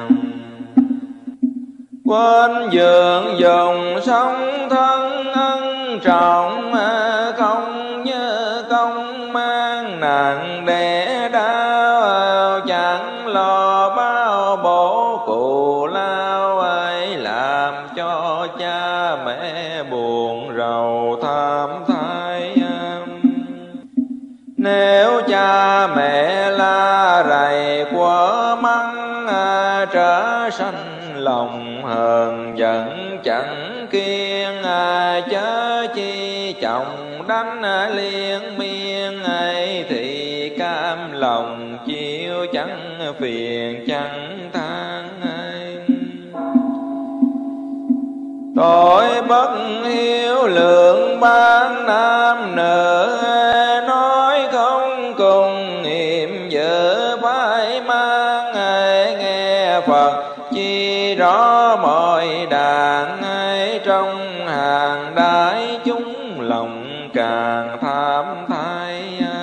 Quên giường dùng sống thân ân trọng, không nhớ công mang nặng đẻ đau. Chẳng lo bao bổ cụ lao ấy, làm cho cha mẹ buồn rầu tham thai. Nếu cha mẹ la rầy quá mắng, trở sanh lòng hờn giận chẳng kiên. Chớ chi chồng đánh liên miên ấy, thì cam lòng chịu chẳng phiền chẳng than. Tội bất hiếu lượng ban nam nữ, nói không cùng nghiệm vợ phải mang. Nghe Phật chi rõ mọi đàn, trong hàng đại chúng lòng càng tham thai.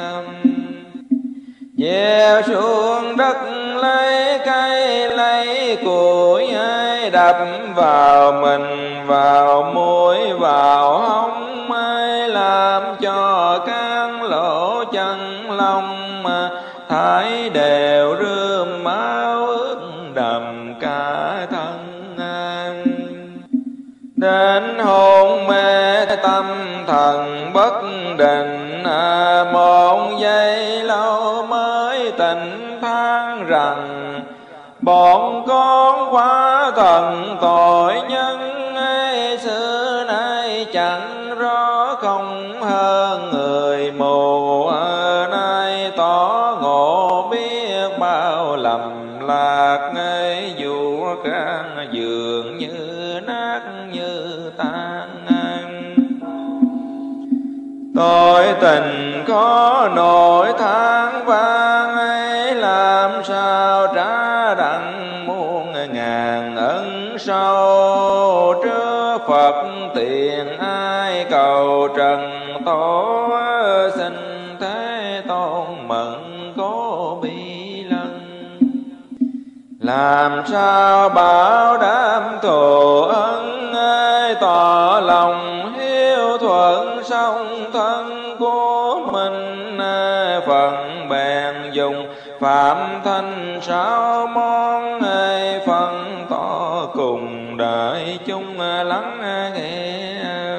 Gieo xuống đất lấy cây lấy củi, đập vào mình vào mũi vào hông, làm cho can lỗ chân lông. Thái đều rơm máu ướt đầm cả thân. Đến hôn mê tâm thần bất định, một giây lâu mới tỉnh than rằng bọn con quá thần tội nhân ấy, xưa nay chẳng rõ không hơn người mù, nay tỏ ngộ biết bao lầm lạc ấy, dù can dường như nát như tan. Tội tình có nỗi than vang ấy, làm sao trả đặng muôn ngàn ân sâu. Trước Phật tiền ai cầu trần tổ, xin Thế Tôn mẫn cố bi lân. Làm sao bảo đảm thù ân ấy, tỏ lòng hiếu thuận song thân của mình. Phần bèn dùng phạm thanh sáu món ấy, phân tỏ cùng đại chúng lắng nghe.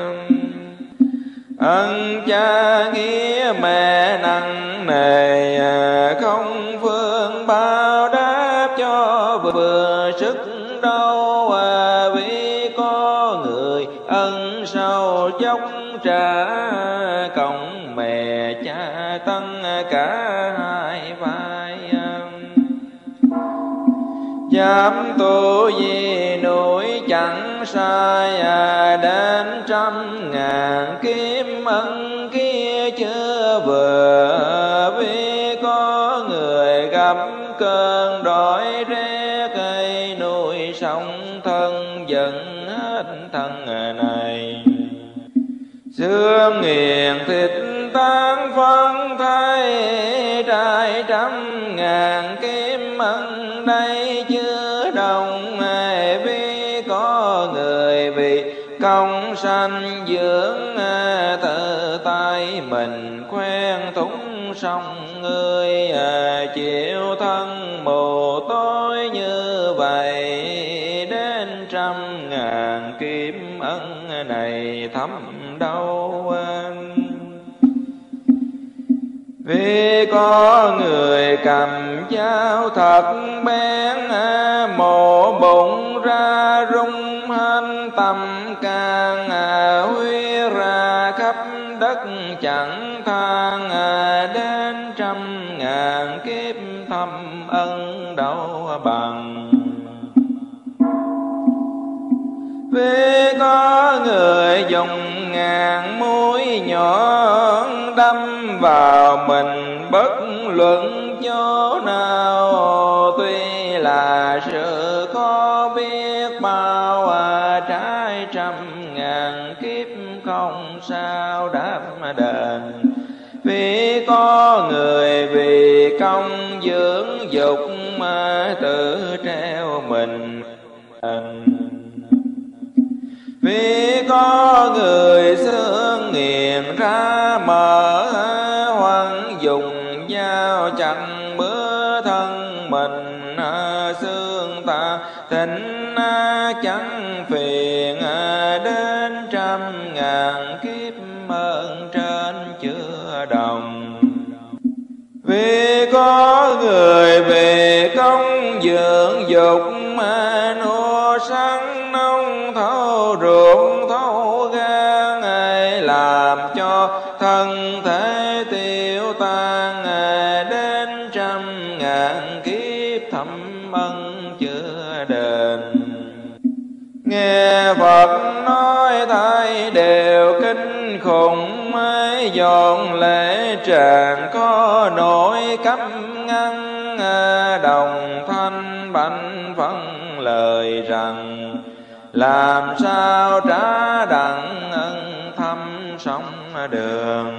Ân cha nghĩa mẹ nặng nề, không phương bao đáp cho vừa sức đâu. Vì có người ân sâu dốc trả, cộng mẹ cha tân cả hai vai. Dám tu vì núi chẳng sai, đến trăm ngàn kiếm ân kia chưa vừa. Vì có người gặp cơn đói rét, cây nuôi sống thân dần hết thân này. Xương nghiền thịt tan phân thay, trai trăm ngàn kiếm ân đây chưa đồng. Vì có người vì công sanh dưỡng, tự tay mình quen thúng sông người. Chịu thân mù tối như vậy, đến trăm ngàn kiếm ân này thấm đâu. Vì có người cầm dao thật bén, mổ bụng ra rung hanh tâm can. Huy ra khắp đất chẳng than, đến trăm ngàn kiếp thâm ân đâu bằng. Vì có người dùng ngàn mũi nhọn đâm vào mình, bất luận chỗ nào. Tuy là sự khó biết bao, trái trăm ngàn kiếp không sao đáp đền. Vì có người vì công dưỡng dục, mà tự treo mình. Vì có người xương nghiền ra mở, hoặc dùng dao chặt bữa thân mình. Xương ta thịnh chẳng phiền, đến trăm ngàn kiếp ơn trên chưa đồng. Vì có người về công dưỡng dục, mà nô săn nông thâu ruộng thâu gan, làm cho thân thể tiêu tan. Đến trăm ngàn kiếp thâm ân chưa đền. Nghe Phật nói thay đều kinh khủng, mới dọn lễ tràng có nỗi cấm ngăn. Đồng thanh bạch phân lời rằng, làm sao trả đặng ân thâm sông đường.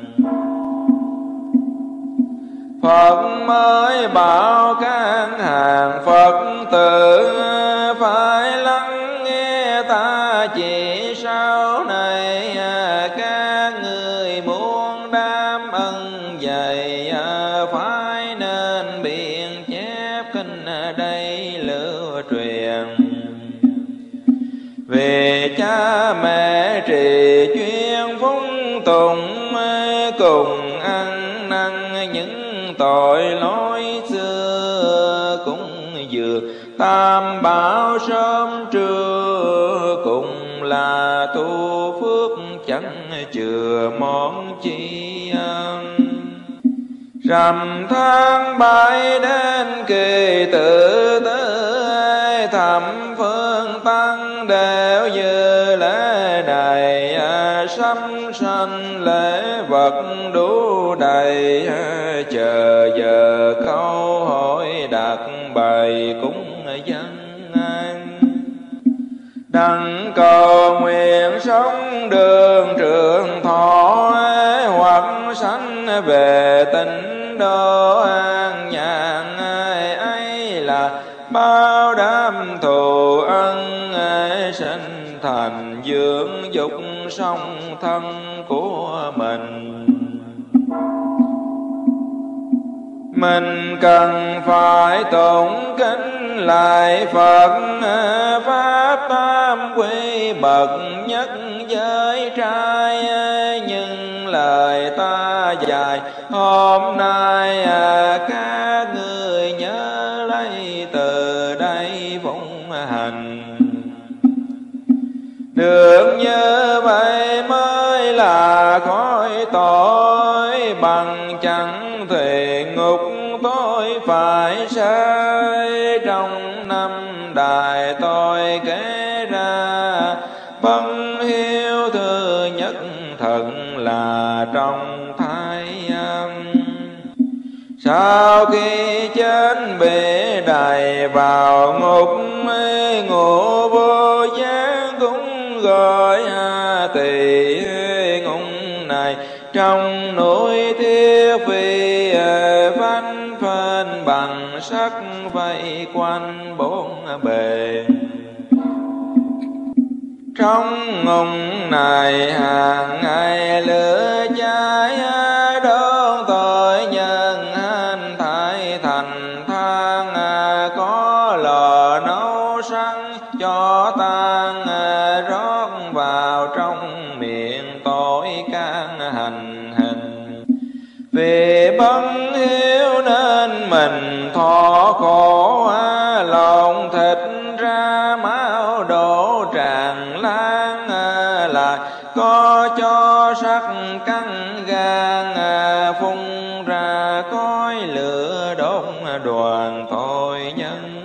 Phật mới bảo các hàng Phật tử, phải lắng nghe ta chỉ sau này. Các người muốn đám ân dày, phải nên biện chép kinh đây lưu truyền. Vì cha mẹ trì chuyên phúng tùng, cùng ăn năn những tội lỗi xưa. Cũng vừa tam bảo sớm trưa, cùng là tu phước chẳng chừa món chi ăn. Rằm tháng bảy đến kỳ tự tế, thẩm phương tăng đều như lễ đầy. Sắm sanh lễ vật đủ đầy, chờ giờ câu hỏi đặt bày cúng dân an. Đặng cầu nguyện sống đường trường thọ, hoặc sanh về tịnh độ an nhàn. Ấy là bao đám thù ân, sinh thành dưỡng dục song thân của mình. Mình cần phải tụng kính lại Phật, pháp tam quy bậc nhất giới trai. Nhưng lời ta dạy hôm nay, các người nhớ lấy từ đây phụng hành. Được như vậy mới là khỏi tội, bằng chẳng thì ngục tôi phải sai. Trong năm đại tôi kể ra, bất hiếu thứ nhất thật là trong thai âm. Sau khi chết bị đày vào ngục, ngủ vô gián cũng gọi tỳ ngục này. Trong núi Thiết Phi vánh phên bằng sắt vây quanh bốn bề. Trong ngục này hàng ngày lửa cháy, đốt tội nhân hành thải thành than. Có lò nấu sẵn cho tan, rót vào trong miệng tội can hành hình. Vì bất hiếu nên mình thọ khổ, lộn thịt ra máu đổ tràn lan. Lại có cho sắc cắn gan, phun ra khói lửa đốt đoàn tội nhân.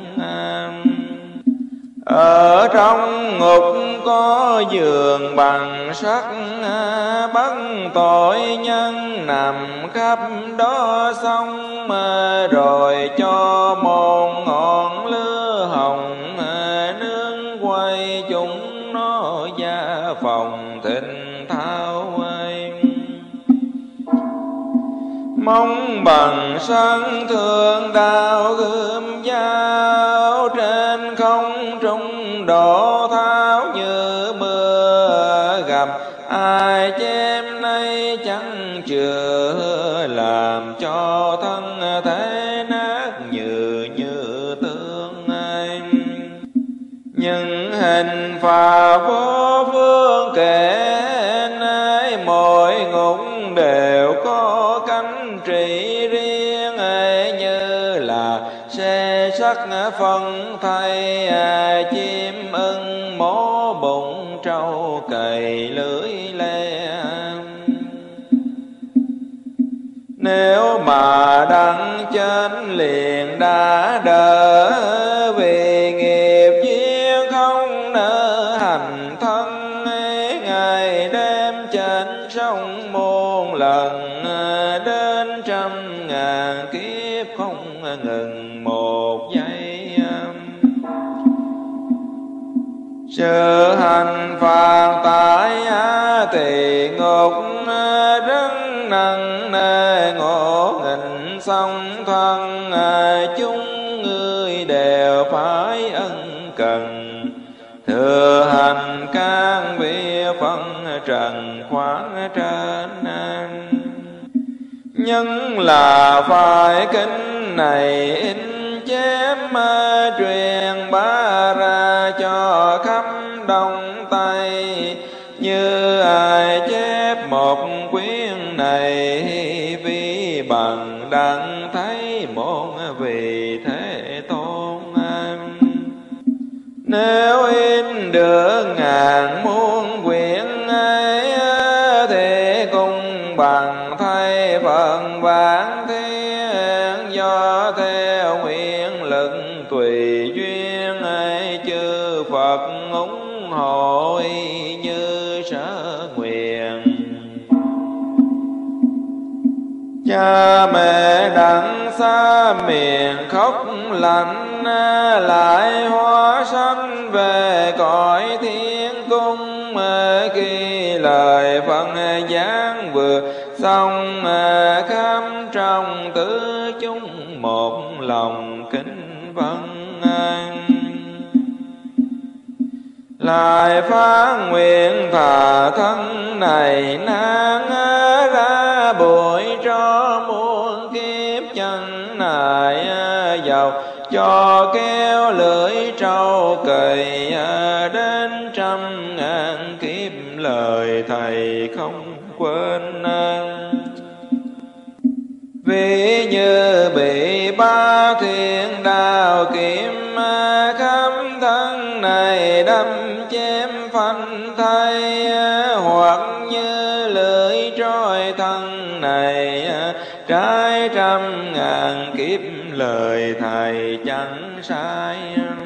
Ở trong ngục có giường bằng sắt, bắt tội nhân nằm khắp đó xong. Rồi cho một ngọn lửa hồng, nướng quay chúng nó ra phòng thịnh thao ấy. Mong bằng sân thương đao gươm dao, trên không trung đổ tháo như mưa. Gặp ai chém nay chẳng chừa, làm cho thân thể nát như như tương anh. Nhưng hình phạt vô phương kể, nay mỗi ngục đều có cánh trị riêng. Như là xe sắt phân thay, chim ưng mổ bụng trâu cày lưỡi le. Nếu mà đặng chết liền đã đỡ, vì nghiệp duyên không nỡ hành thân. Ngày đêm trên sông muôn lần, đến trăm ngàn kiếp không ngừng một giây. Sự hành phạt tại tỳ ngục, rất nặng nề ngộ nghịch song thân. Chúng người đều phải ân cần, thừa hành các vị phân trần khoáng trên. Nhưng là phải kính này in chém truyền bá ra cho khắp đông tây. Như ai chép một quyển này, vì bằng đặng thấy một vị Thế Tôn. Nếu in được ngàn muôn quyển ấy, thì cùng bằng thay phần vạn thiên. Do theo nguyện lực tùy duyên ấy, chư Phật ủng hộ như sở nguyện. Cha mẹ đặng xa miền khóc lạnh, lại hóa sanh về cõi thiên cung. Khi lời Phật giảng vượt xong, khắp trong tứ chúng một lòng kính vâng. Lại phán nguyện thà thân này nan, ra bụi cho muôn kiếp chân này. Dầu cho kéo lưỡi trâu cày, đến trăm ngàn kiếp lời Thầy không quên. Vì như bị ba thiên đao kiếm, khắp thân này đâm chém phanh thay. Hoặc như lưỡi trôi thân này, trái trăm ngàn kiếp lời Thầy chẳng sai.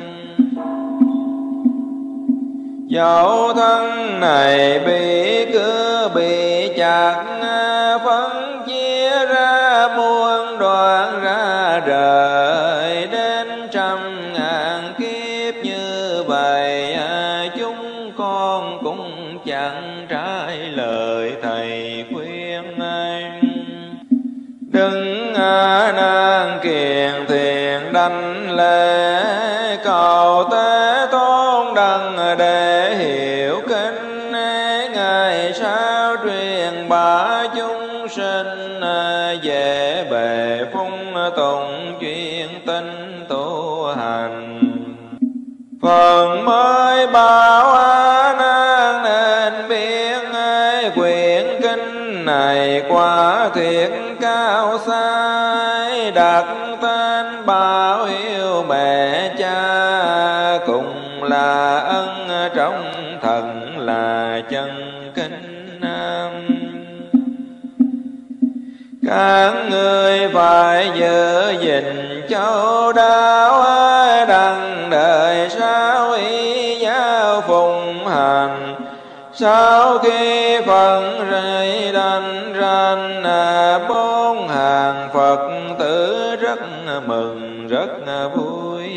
Dẫu thân này bị cứ bị chặt, phân chia ra muôn đoạn ra đời. Đến trăm ngàn kiếp như vậy, chúng con cũng chẳng trái lời Thầy khuyên. Đừng nan kiền thiền đảnh lễ, cầu Thế Tôn đặng để hiểu kinh. Ngày sau truyền bá chúng sinh, về bề phung tùng chuyên tinh tu hành. Phần mới bảo A Nan nên biết, quyển kinh này quá thiệt cao sai. Đặt tên bảo hiếu mẹ cha, cùng là ân trong thần là chân kinh. Các người phải giữ gìn châu đáo, đặng đời sau ý giáo phụng hành. Sau khi phận rơi đành ranh, bốn hàng Phật tử rất mừng rất vui.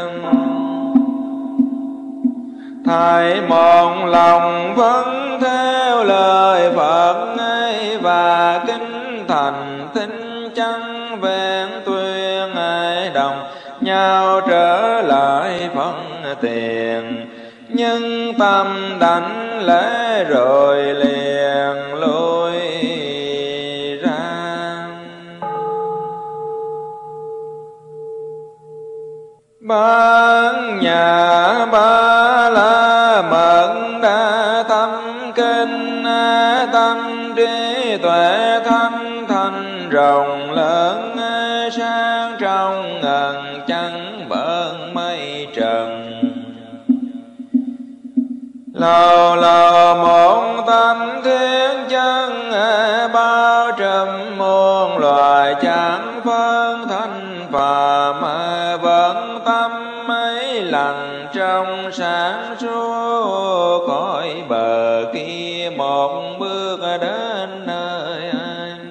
Thầy một lòng phấn theo lời Phật ấy, và kính thành tinh chân vẹn tuyên ấy. Đồng nhau trở lại phân tiền, nhưng tâm đảnh lễ rồi liền lui ra. Ban nhà ba la mật đa tâm kinh, tâm trí tuệ thanh thanh rộng lớn. Sáng trong ngần trắng bận mây trần, lâu lâu một tâm thiên chân, bao trùm muôn loài chẳng phân thanh phàm. Vẫn tâm ấy lặng trong sáng suốt, cõi bờ kia một bước đến nơi anh.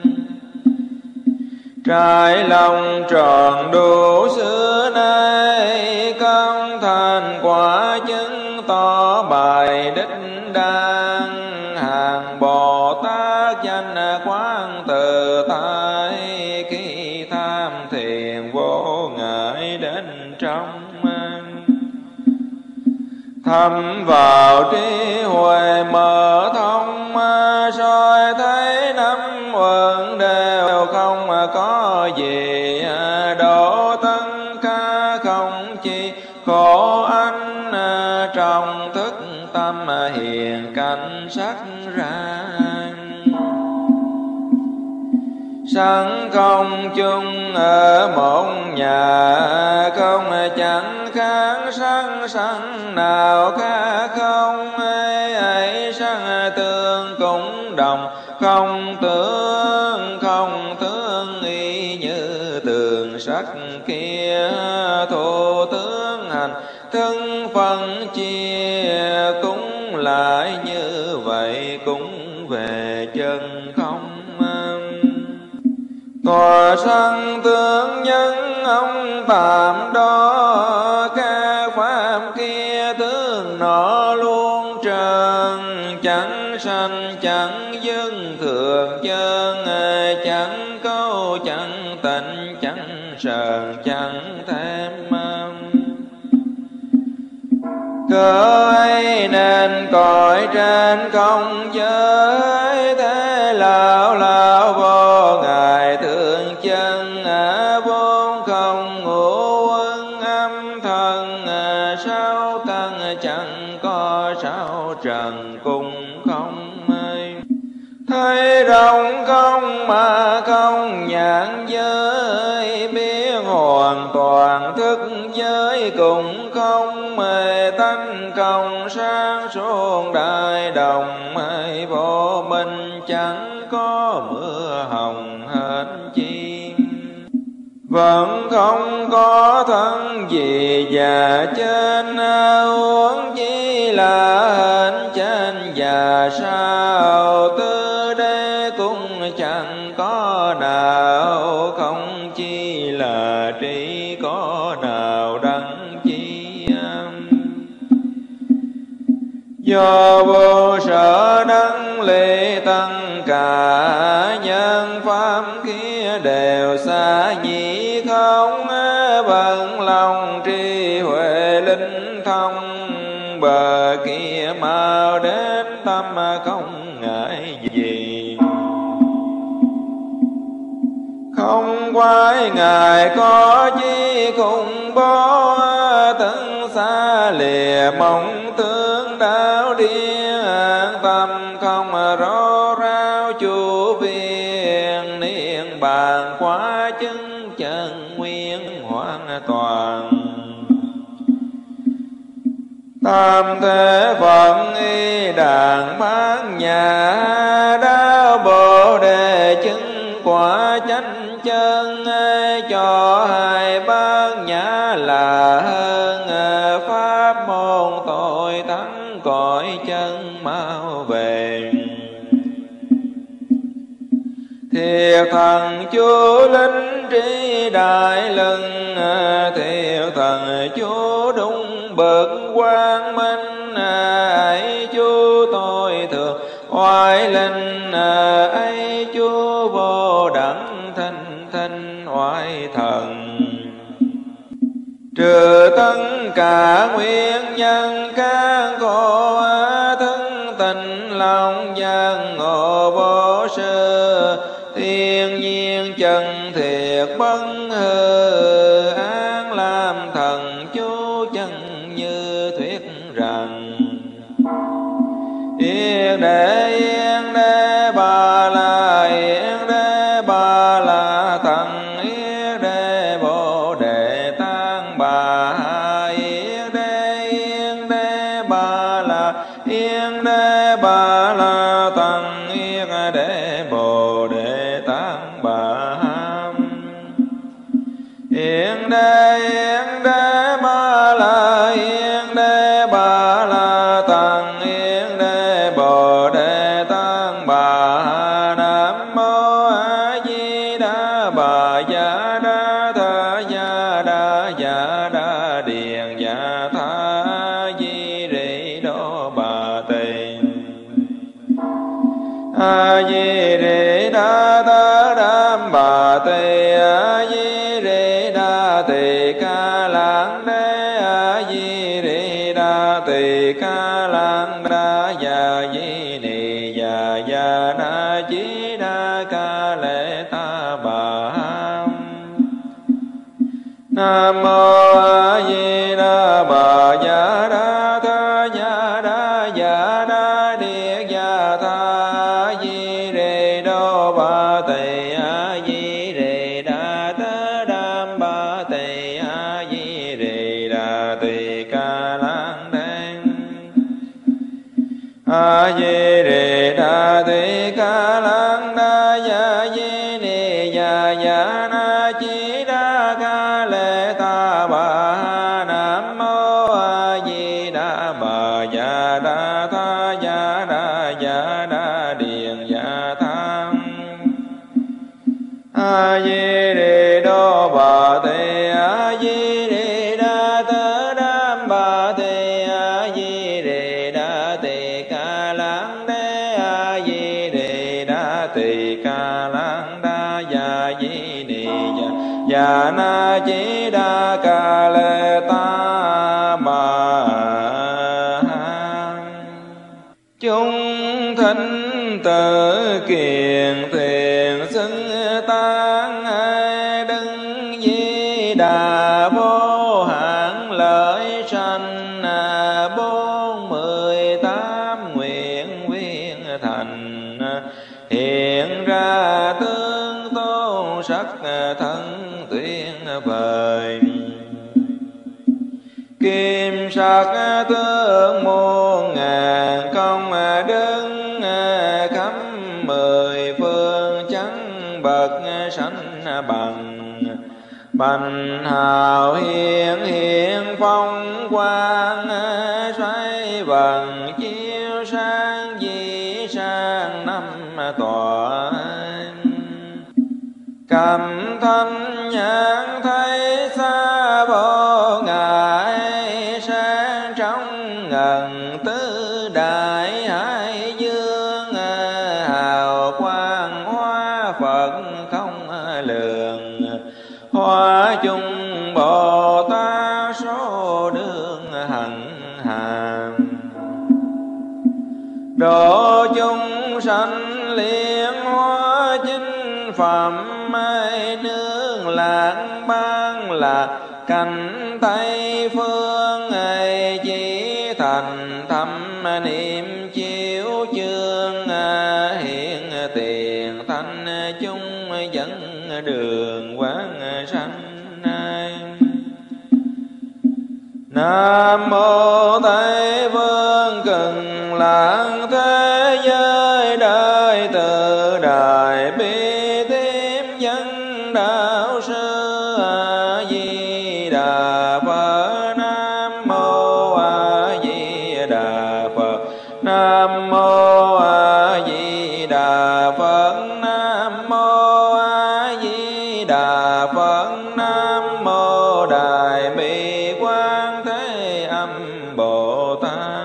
Trái lòng tròn đủ xưa nay, công thành quả chứng tỏ bài đích đang. Hàng Bồ Tát danh quán tự tại, khi tham thiền vô ngại đến trong. Thâm vào trí huệ mở thông, soi thấy năm uẩn đều không có gì. Độ tân ca công thức tâm hiền cảnh sắc ra. Sanh không chung ở một nhà, không chẳng khác sanh sanh nào khác không. Ấy ấy sanh tương cũng đồng, không tướng không tướng y như tường sắc kia. Thổ tướng hành thân phân chia, cũng lại như vậy cũng về chân không. Tòa sanh tướng nhân ông tạm đó, các pháp kia tướng nọ luôn trần. Chẳng sanh chẳng dưng thường chân, chẳng câu chẳng tịnh chẳng sờn chẳng thêm. Cớ ấy nên cõi trên không giới, thế lão lão vô ngài thương chân. Vốn không ngũ uẩn âm thần, sáu căn chẳng có sáu trần cũng không. Thấy rộng không mà không nhãn giới, biết hoàn toàn thức giới cũng không. Tánh không sáng suốt đại đồng, vô minh chẳng có mưa hồng hết chi. Vẫn không có thân gì và trên, huống chi là hình trên và sau. Từ đây cũng chẳng có nào, không chi là trí có nào đăng chi. Do vô sở đấng lễ tăng cả, nhân pháp kia đều xa nhị không. Bằng lòng trí huệ linh thông, bờ kia mau đến tâm không ngại gì. Không quái ngài có chi khủng bố, tấn xa lìa mong tướng đạo điên. Tâm không rô rao chu viên, niên bàn quá chứng chân nguyên hoàn toàn. Tam thế phận y đàn bát nhã, đáo bồ đề chứng quả chánh chân. Cho hai bát nhã là hơn, pháp môn tội thắng cõi chân mau về. Thiệt thần chú linh trí đại lưng, thiệt thần chú đúng bậc quang minh. Ấy chú tôi thường oai linh, ấy chú vô đẳng thanh thanh oai thần. Trừ tất cả nguyên nhân các khổ, thân tình lòng dân ngộ vô sư. Thiên nhiên chân thiệt bất hư, an làm thần chú chân như thuyết rằng. Yên đế yên đế bà la yên đế bà la thần yên đế bồ đề tăng bà. Yên đế yên đế bà la yên đế bà la thần yên đế bồ đề tăng bà. Yên đế yên đế bà la yên đế bà la thần yên đế bồ đề tăng bà. Nam mô A Di Đà Bà Dạ Đa Tha Dạ Đa Dạ Đa Điền Dạ Tha Di Rị Đô Bà Tỳ. A Di Rị Đa Tha Đam Bà Tỳ. A Di Rị Đa Tỳ Ca Lãng Đế. A Di Rị Đa Tỳ Ca Lãng Đa Dạ Di Nì Dạ Dạ Đa Chí Đa Ca Lệ Ta Bà. Nam mô A Di Đà Bà Dạ Đa Tha Dạ A Di Đà Thị Ca Lan Đa Ya Di Ni Ya Ya Na Chi Đa Ca Lệ Ta Bà. Nam mô A Di Đà Bà Ya Đa Tha Ya Đa Ya Đa Điền Ya Tham. A Di Đà Đô Bà Tỳ A Di Đà Tơ Đam Bà Tỳ A Di Đà Tỳ Ca Lan Đế A Di Đà Tỳ Ca Lan Đa Ya Di Ni Ya Ya Na Chi Đa Ca Lệ Ta Bà. Chúng thánh tử kiền thiền xưng tán ai đứng Di Đà vô hạn lợi sanh. Bốn mười tám nguyện viên thành hiện ra tướng tôn sắc thân tuyên vời. Kim sắc tướng muôn ngàn công đứng khắp mười phương chánh bậc sanh bằng. Bành hào hiển hiện phong quang xoay vần chiếu sang di sang năm tòa. Cầm thanh nhãn thấy xa vô ngại sang trong ngần tứ đại hải dương. Hào quang hóa Phật không lường hóa chung Bồ Tát số đương hạnh hàm. Độ chúng sanh liên hóa chính phẩm nương lạc ban là cảnh Tây phương. Chỉ thành thâm niệm chiếu chương hiện tiền thanh chúng dẫn đường quán sanh. Nam mô Tây Phương Cực Lạc thế giới đời từ đại bi tím dân đạo sư. A Di Đà Phật. Nam mô A Di Đà Phật. Nam mô A Di Đà Phật. Nam mô A Di Đà Phật. Nam mô Đại Bi Quán Thế Âm Bồ Tát.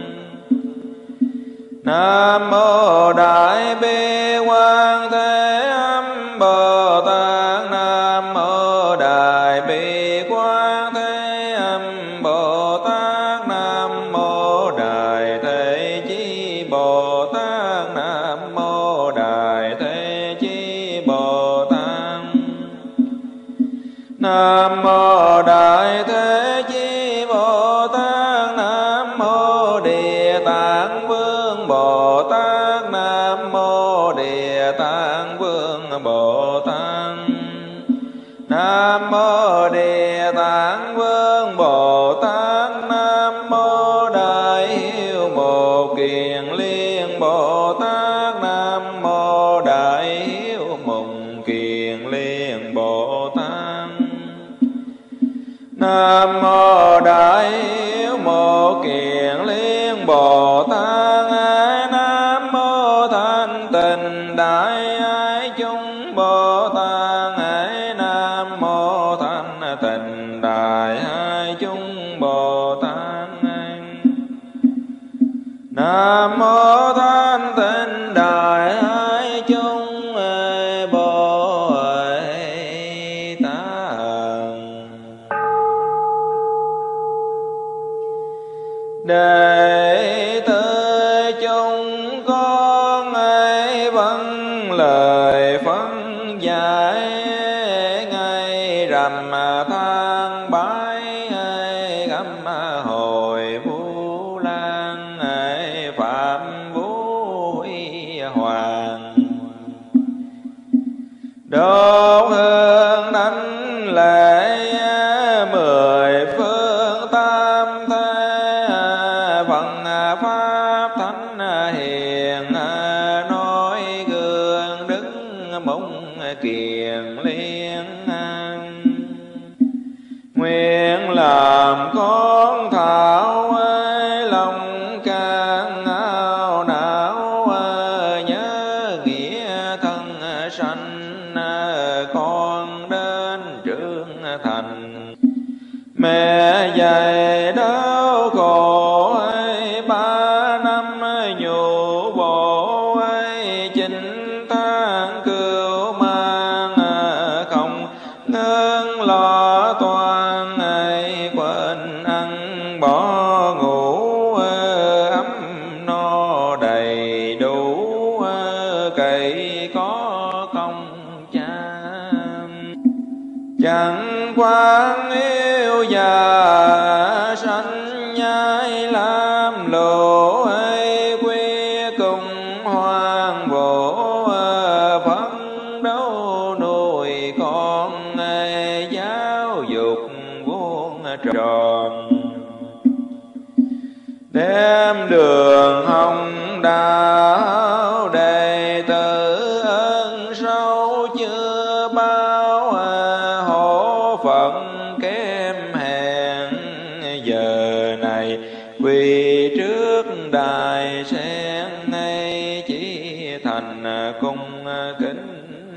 Nam mô Đại Bi Quán Thế Âm Bồ Tát. Nam mô Đại Bi Quán Thế Âm Bồ Tát. Nam mô Đại Thế Chí Bồ Tát. Nam mô Đại Thế Chí Bồ Tát. Nam mô Đại Thế Chí Bồ Tát. Nam mô Địa Tạng Vương Bồ Tát. Nam mô Địa Tạng Vương Bồ Tát. Nam mô Địa Tạng Vương Bồ Tát. Nam mô Đại Hiếu Một Kiền Liên Bồ Tát. Nam mô Đại Hiếu Mùng Kiền Liên Bồ Tát. Nam mô Đại Hiếu Một Kiền Liên Bồ Tát. Nam mô Thanh Tịnh Đại Ái Chúng Bồ Tát. Nam mô Thanh Tịnh Đại Ái Chúng Bồ Tát. Nam mô Thanh Tịnh Đại Ái Chúng Bồ Tát. Đệ tử chúng con ấy vâng lời phân giải. Ngày rằm tháng bái gắm hồi Vũ Lan. Phạm Vũ Huy Hoàng đốt hương đánh lễ mười phương tam thế. Phần pháp thánh chẳng quán yêu già sanh nhai làm lộ hay quy cùng hoàng vũ phấn đấu nuôi con giáo dục vuông tròn đem đường hồng đạo đệ tử ơn sâu chưa bao hổ phận kém hèn giờ này quỳ trước đài sen ngay chỉ thành cung kính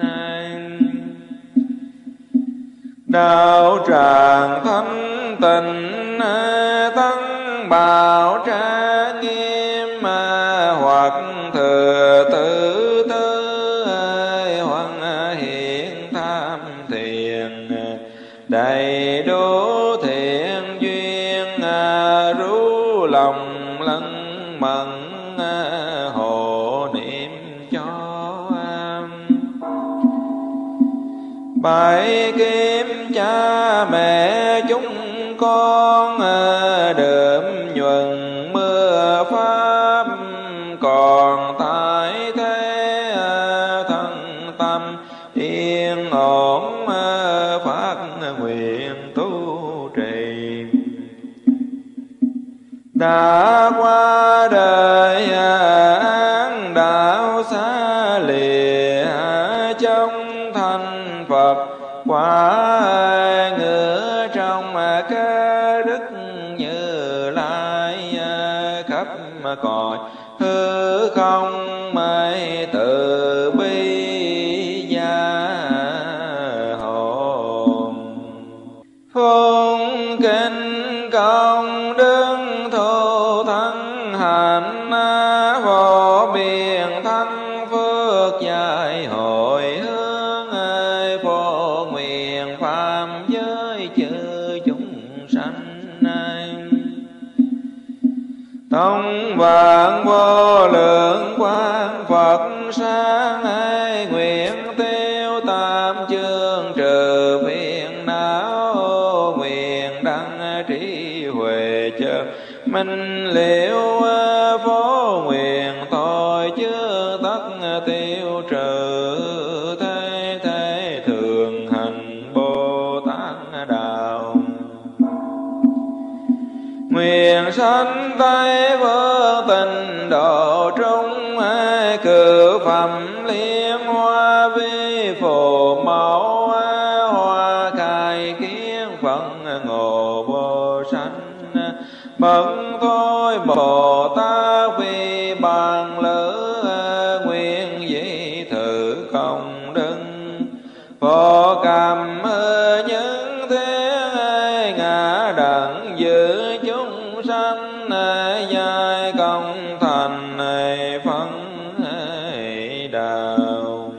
đạo tràng thánh tình tăng bảo tra nghiêm hoặc thừa tự tư hoặc hiện tham thiền đầy đủ thiện duyên rú lòng lân mẫn hộ niệm cho bảy kiếm cha mẹ chúng con đượm nhuần mưa pháp còn tại thế thân tâm yên ổn phát nguyện tu trì đã qua đời án đạo xa lìa trong thành Phật quả ngựa trong cái đức Như Lai khắp cõi hư không mây từ bi gia hộ phụng kinh công đức thù thân hạnh vô biên thắng phước dài hồi hướng phổ nguyện phạm giới chư chúng sanh tông vạn vô lượng quang Phật sáng ai nguyện tiêu tam chương trừ phiền não nguyện đăng trí huệ chớ minh liễu phổ nguyện thôi chứa tất tiêu trừ thế thế thường hành Bồ Tát đạo nguyện sanh Tây vương tình độ trung cử phẩm liên hoa vi phù mẫu hoa khai kiến phận ngộ vô sanh bậc thôi Bồ Tát vì bằng lữ nguyện dị thử không đức phổ cầm những thế ngã đặng giữ chúng sanh giai công thành phân đạo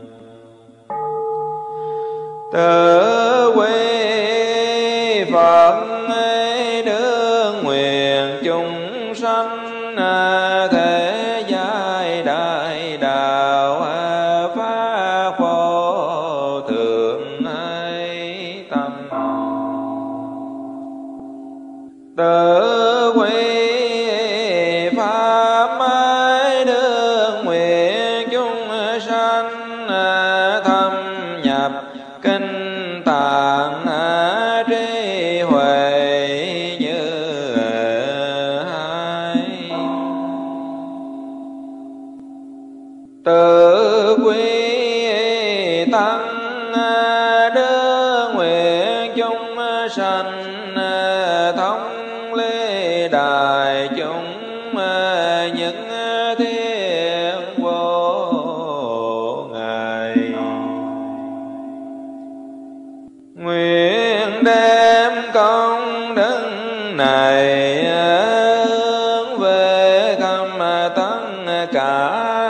tự quy Phật đương nguyện chúng sanh thế giai đại đạo phá phổ thượng tâm tự quy pháp đương nguyện chúng sanh thâm nhập kinh tạng trí huệ như hai tự quy tăng đương nguyện chúng sanh thống lý đại chúng những thiên vô ngài nguyện đem công đức này hướng về khắp tất cả